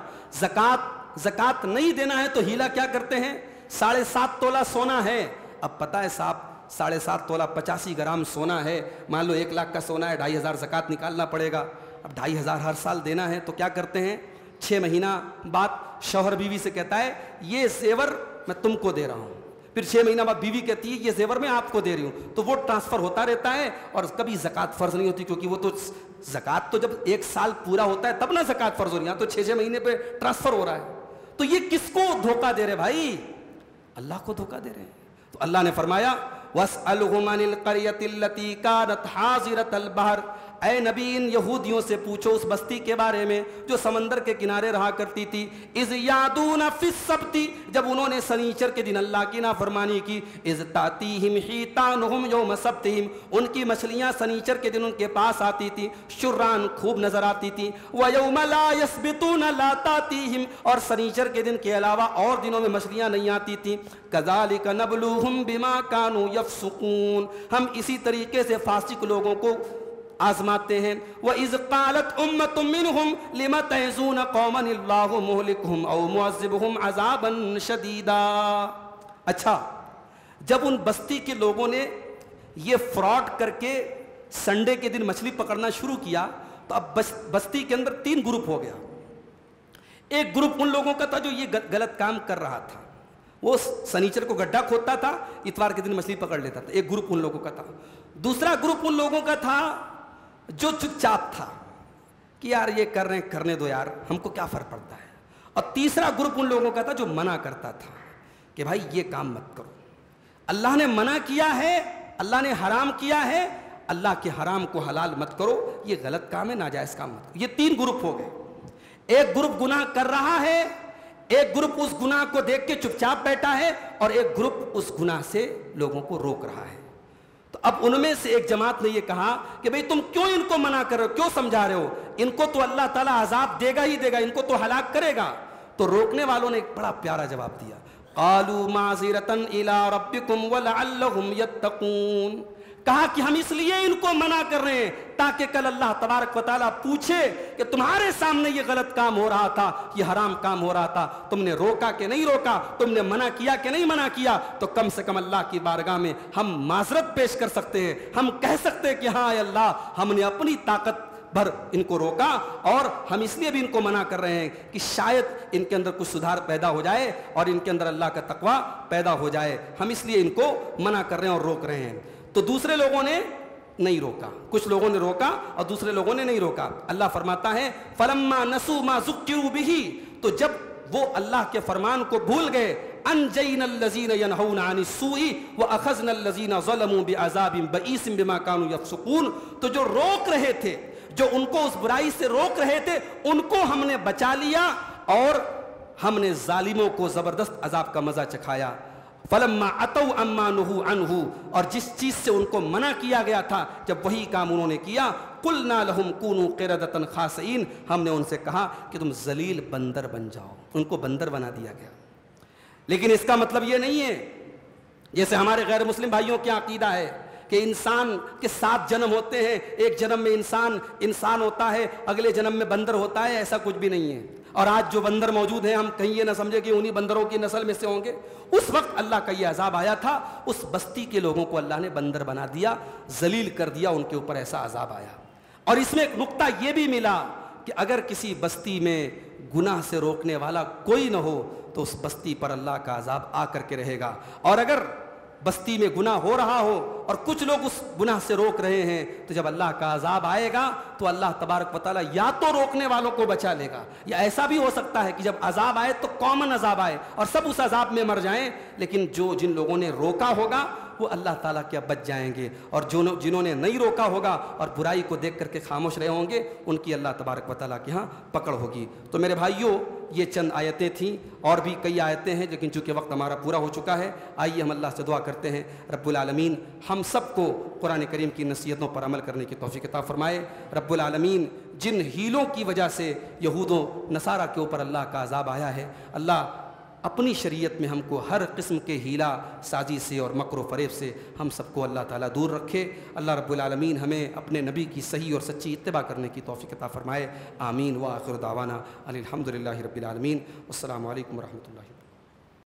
زکات نہیں دینا ہے تو ہیلا کیا کرتے ہیں, 7.5 تولہ سونا ہے, اب پتہ ہے صاحب 7.5 تولہ 85 گرام سونا ہے, مان لو 1 لاکھ کا سونا ہے, 2,500 زکات نکالنا پڑے گا. اب 2,500 ہر سال دینا ہے, تو کیا کرتے ہیں, 6 مہینہ بعد شوہر بیوی سے کہتا ہے یہ زیور میں تم کو دے رہا ہوں, پھر 6 مہینہ بعد بیوی کہتی ہے یہ زیور میں آپ کو دے رہی ہوں, تو وہ ٹرانسفر ہوتا رہتا ہے, اور کبھی زکات فرض نہیں ہوتی, کیونکہ وہ تو زکات تو جب 1 سال پورا ہوتا ہے تب نہ زکات فرض ہو رہی ہے, تو 6 مہینے پہ ٹرانسفر ہو رہا ہے. تو یہ کس کو دھوکہ دے رہے بھائی؟ اللہ کو دھوکہ دے رہے ہیں. تو اللہ نے فرمایا وَاسْأَلْهُمْ عَنِ الْقَرْيَةِ الَّتِي كَانَتْ حَاضِرَةَ الْبَحْرِ, اے نبی ان یہودیوں سے پوچھو اس بستی کے بارے میں جو سمندر کے کنارے رہا کرتی تھی. اذ یادون فی السبت, جب انہوں نے سنیچر کے دن اللہ کی نافرمانی کی. اذ تاتیہم حیتانہم یوم سبتہم, ان کی مچھلیاں سنیچر کے دن ان کے پاس آتی تھی, شران خوب نظر آتی تھی. ویوم لا یسبتون لا تاتیہم, اور سنیچر کے دن کے علاوہ اور دنوں میں مچھلیاں نہیں آتی تھیں. کذالک نبلوہم بما کانوا یفسقون, ہم اسی طریقے سے فاسق لوگوں کو آزماتے ہیں. وَإِذْ قَالَتْ أُمَّةٌ مِّنْهُمْ لِمَ تَعِظُونَ قَوْمًا اللَّهُ مُهْلِكُهُمْ أَوْ مُعَذِّبُهُمْ عَذَابًا شَدِيدًا. اچھا، جب ان بستی کے لوگوں نے یہ فراڈ کر کے سنڈے کے دن مچھلی پکڑنا شروع کیا تو اب بستی کے اندر 3 گروپ ہو گیا. ایک گروپ ان لوگوں کا تھا جو یہ غلط کام کر رہا تھا، وہ سنیچر کو گڈھا کھودتا تھا، اتوار کے دن مچھلی پکڑ لیتا تھا. ایک گروپ ان لوگوں کا تھا. دوسرا گروپ ان لوگوں کا تھا جو چپ چاپ تھا کہ یار یہ کر رہے ہیں کرنے دو یار، ہم کو کیا فرق پڑتا ہے. اور تیسرا گروپ ان لوگوں کا تھا جو منع کرتا تھا کہ بھائی یہ کام مت کرو، اللہ نے منع کیا ہے، اللہ نے حرام کیا ہے، اللہ کے حرام کو حلال مت کرو، یہ غلط کام ہے، ناجائز کام مت کرو. یہ 3 گروپ ہو گئے. ایک گروپ گناہ کر رہا ہے، ایک گروپ اس گناہ کو دیکھ کے چپ چاپ بیٹھا ہے، اور ایک گروپ اس گناہ سے لوگوں کو روک رہا ہے. تو اب ان میں سے ایک جماعت نے یہ کہا کہ بھئی تم کیوں ان کو منع کر رہے ہو، کیوں سمجھا رہے ہو، ان کو تو اللہ تعالیٰ عذاب دے گا ہی دے گا، ان کو تو ہلاک کرے گا. تو روکنے والوں نے ایک بڑا پیارا جواب دیا. قالوا معذرۃ الی ربکم ولعلہم یتقون. کہا کہ ہم اس لیے ان کو منع کر رہے ہیں تاکہ کل اللہ تبارک و تعالیٰ پوچھے کہ تمہارے سامنے یہ غلط کام ہو رہا تھا، یہ حرام کام ہو رہا تھا، تم نے روکا کہ نہیں روکا، تم نے منع کیا کہ نہیں منع کیا. تو کم سے کم اللہ کی بارگاہ میں ہم معذرت پیش کر سکتے ہیں، ہم کہہ سکتے ہیں کہ ہاں اے اللہ، ہم نے اپنی طاقت بھر ان کو روکا، اور ہم اس لیے بھی ان کو منع کر رہے ہیں کہ شاید ان کے اندر کچھ سدھار پیدا ہو جائے اور ان کے اندر اللہ کا تقویٰ پیدا ہو جائے. ہم اس لیے ان کو منع کر رہے ہیں اور روک رہے ہیں. تو دوسرے لوگوں نے نہیں روکا، کچھ لوگوں نے روکا اور دوسرے لوگوں نے نہیں روکا. اللہ فرماتا ہے فَلَمَّا نَسُوا مَا ذُكِّرُوا بِهِ، تو جب وہ اللہ کے فرمان کو بھول گئے، أَنْجَيْنَا الَّذِينَ يَنْهَوْنَ عَنِ السُّوءِ وَأَخَذْنَا الَّذِينَ ظَلَمُوا بِعَذَابٍ بَئِيسٍ بِمَا كَانُوا يَفْسُقُونَ. تو جو روک رہے تھے، جو ان کو اس برائی سے روک رہے تھے، ان کو ہم نے بچا لیا اور ہم نے ظالموں کو زبردست عذاب کا مزہ چکھایا. فلما اتوا عما نهوا عنه، اور جس چیز سے ان کو منع کیا گیا تھا جب وہی کام انہوں نے کیا، قلنا لهم كونوا قردة خاسئين، ہم نے ان سے کہا کہ تم ذلیل بندر بن جاؤ. ان کو بندر بنا دیا گیا. لیکن اس کا مطلب یہ نہیں ہے جیسے ہمارے غیر مسلم بھائیوں کی عقیدہ ہے کہ انسان کے 7 جنم ہوتے ہیں، ایک جنم میں انسان ہوتا ہے، اگلے جنم میں بندر ہوتا ہے. ایسا کچھ بھی نہیں ہے. اور آج جو بندر موجود ہیں، ہم کہیں یہ نہ سمجھے کہ انہی بندروں کی نسل میں سے ہوں گے. اس وقت اللہ کا یہ عذاب آیا تھا، اس بستی کے لوگوں کو اللہ نے بندر بنا دیا، ذلیل کر دیا، ان کے اوپر ایسا عذاب آیا. اور اس میں ایک نقطہ یہ بھی ملا کہ اگر کسی بستی میں گناہ سے روکنے والا کوئی نہ ہو تو اس بستی پر اللہ کا عذاب آ کر کے رہے گا. اور اگر بستی میں گناہ ہو رہا ہو اور کچھ لوگ اس گناہ سے روک رہے ہیں تو جب اللہ کا عذاب آئے گا تو اللہ تبارک و تعالیٰ یا تو روکنے والوں کو بچا لے گا، یا ایسا بھی ہو سکتا ہے کہ جب عذاب آئے تو کامن عذاب آئے اور سب اس عذاب میں مر جائیں، لیکن جن لوگوں نے روکا ہوگا وہ اللہ تعالیٰ کے بچ جائیں گے، اور جنہوں نے نہیں روکا ہوگا اور برائی کو دیکھ کر کے خاموش رہے ہوں گے، ان کی اللہ تبارک و تعالیٰ کے ہاں پکڑ ہوگی. تو میرے بھائیوں، یہ چند آیتیں تھیں، اور بھی کئی آیتیں ہیں، لیکن چونکہ وقت ہمارا پورا ہو چکا ہے، آئیے ہم اللہ سے دعا کرتے ہیں رب العالمین ہم سب کو قرآن کریم کی نصیحتوں پر عمل کرنے کی توفیق عطا فرمائے. رب العالمین جن ہیلوں کی وجہ سے یہود و نصارہ کے اوپر اللہ کا عذاب آیا ہے، اللہ اپنی شریعت میں ہم کو ہر قسم کے ہیلا سازی سے اور مکر و فریب سے ہم سب کو اللہ تعالیٰ دور رکھے. اللہ رب العالمین ہمیں اپنے نبی کی صحیح اور سچی اتباع کرنے کی توفیق عطا فرمائے. آمین. وآخر دعوانا الحمد للہ رب العالمین. السلام علیکم ورحمۃ اللہ.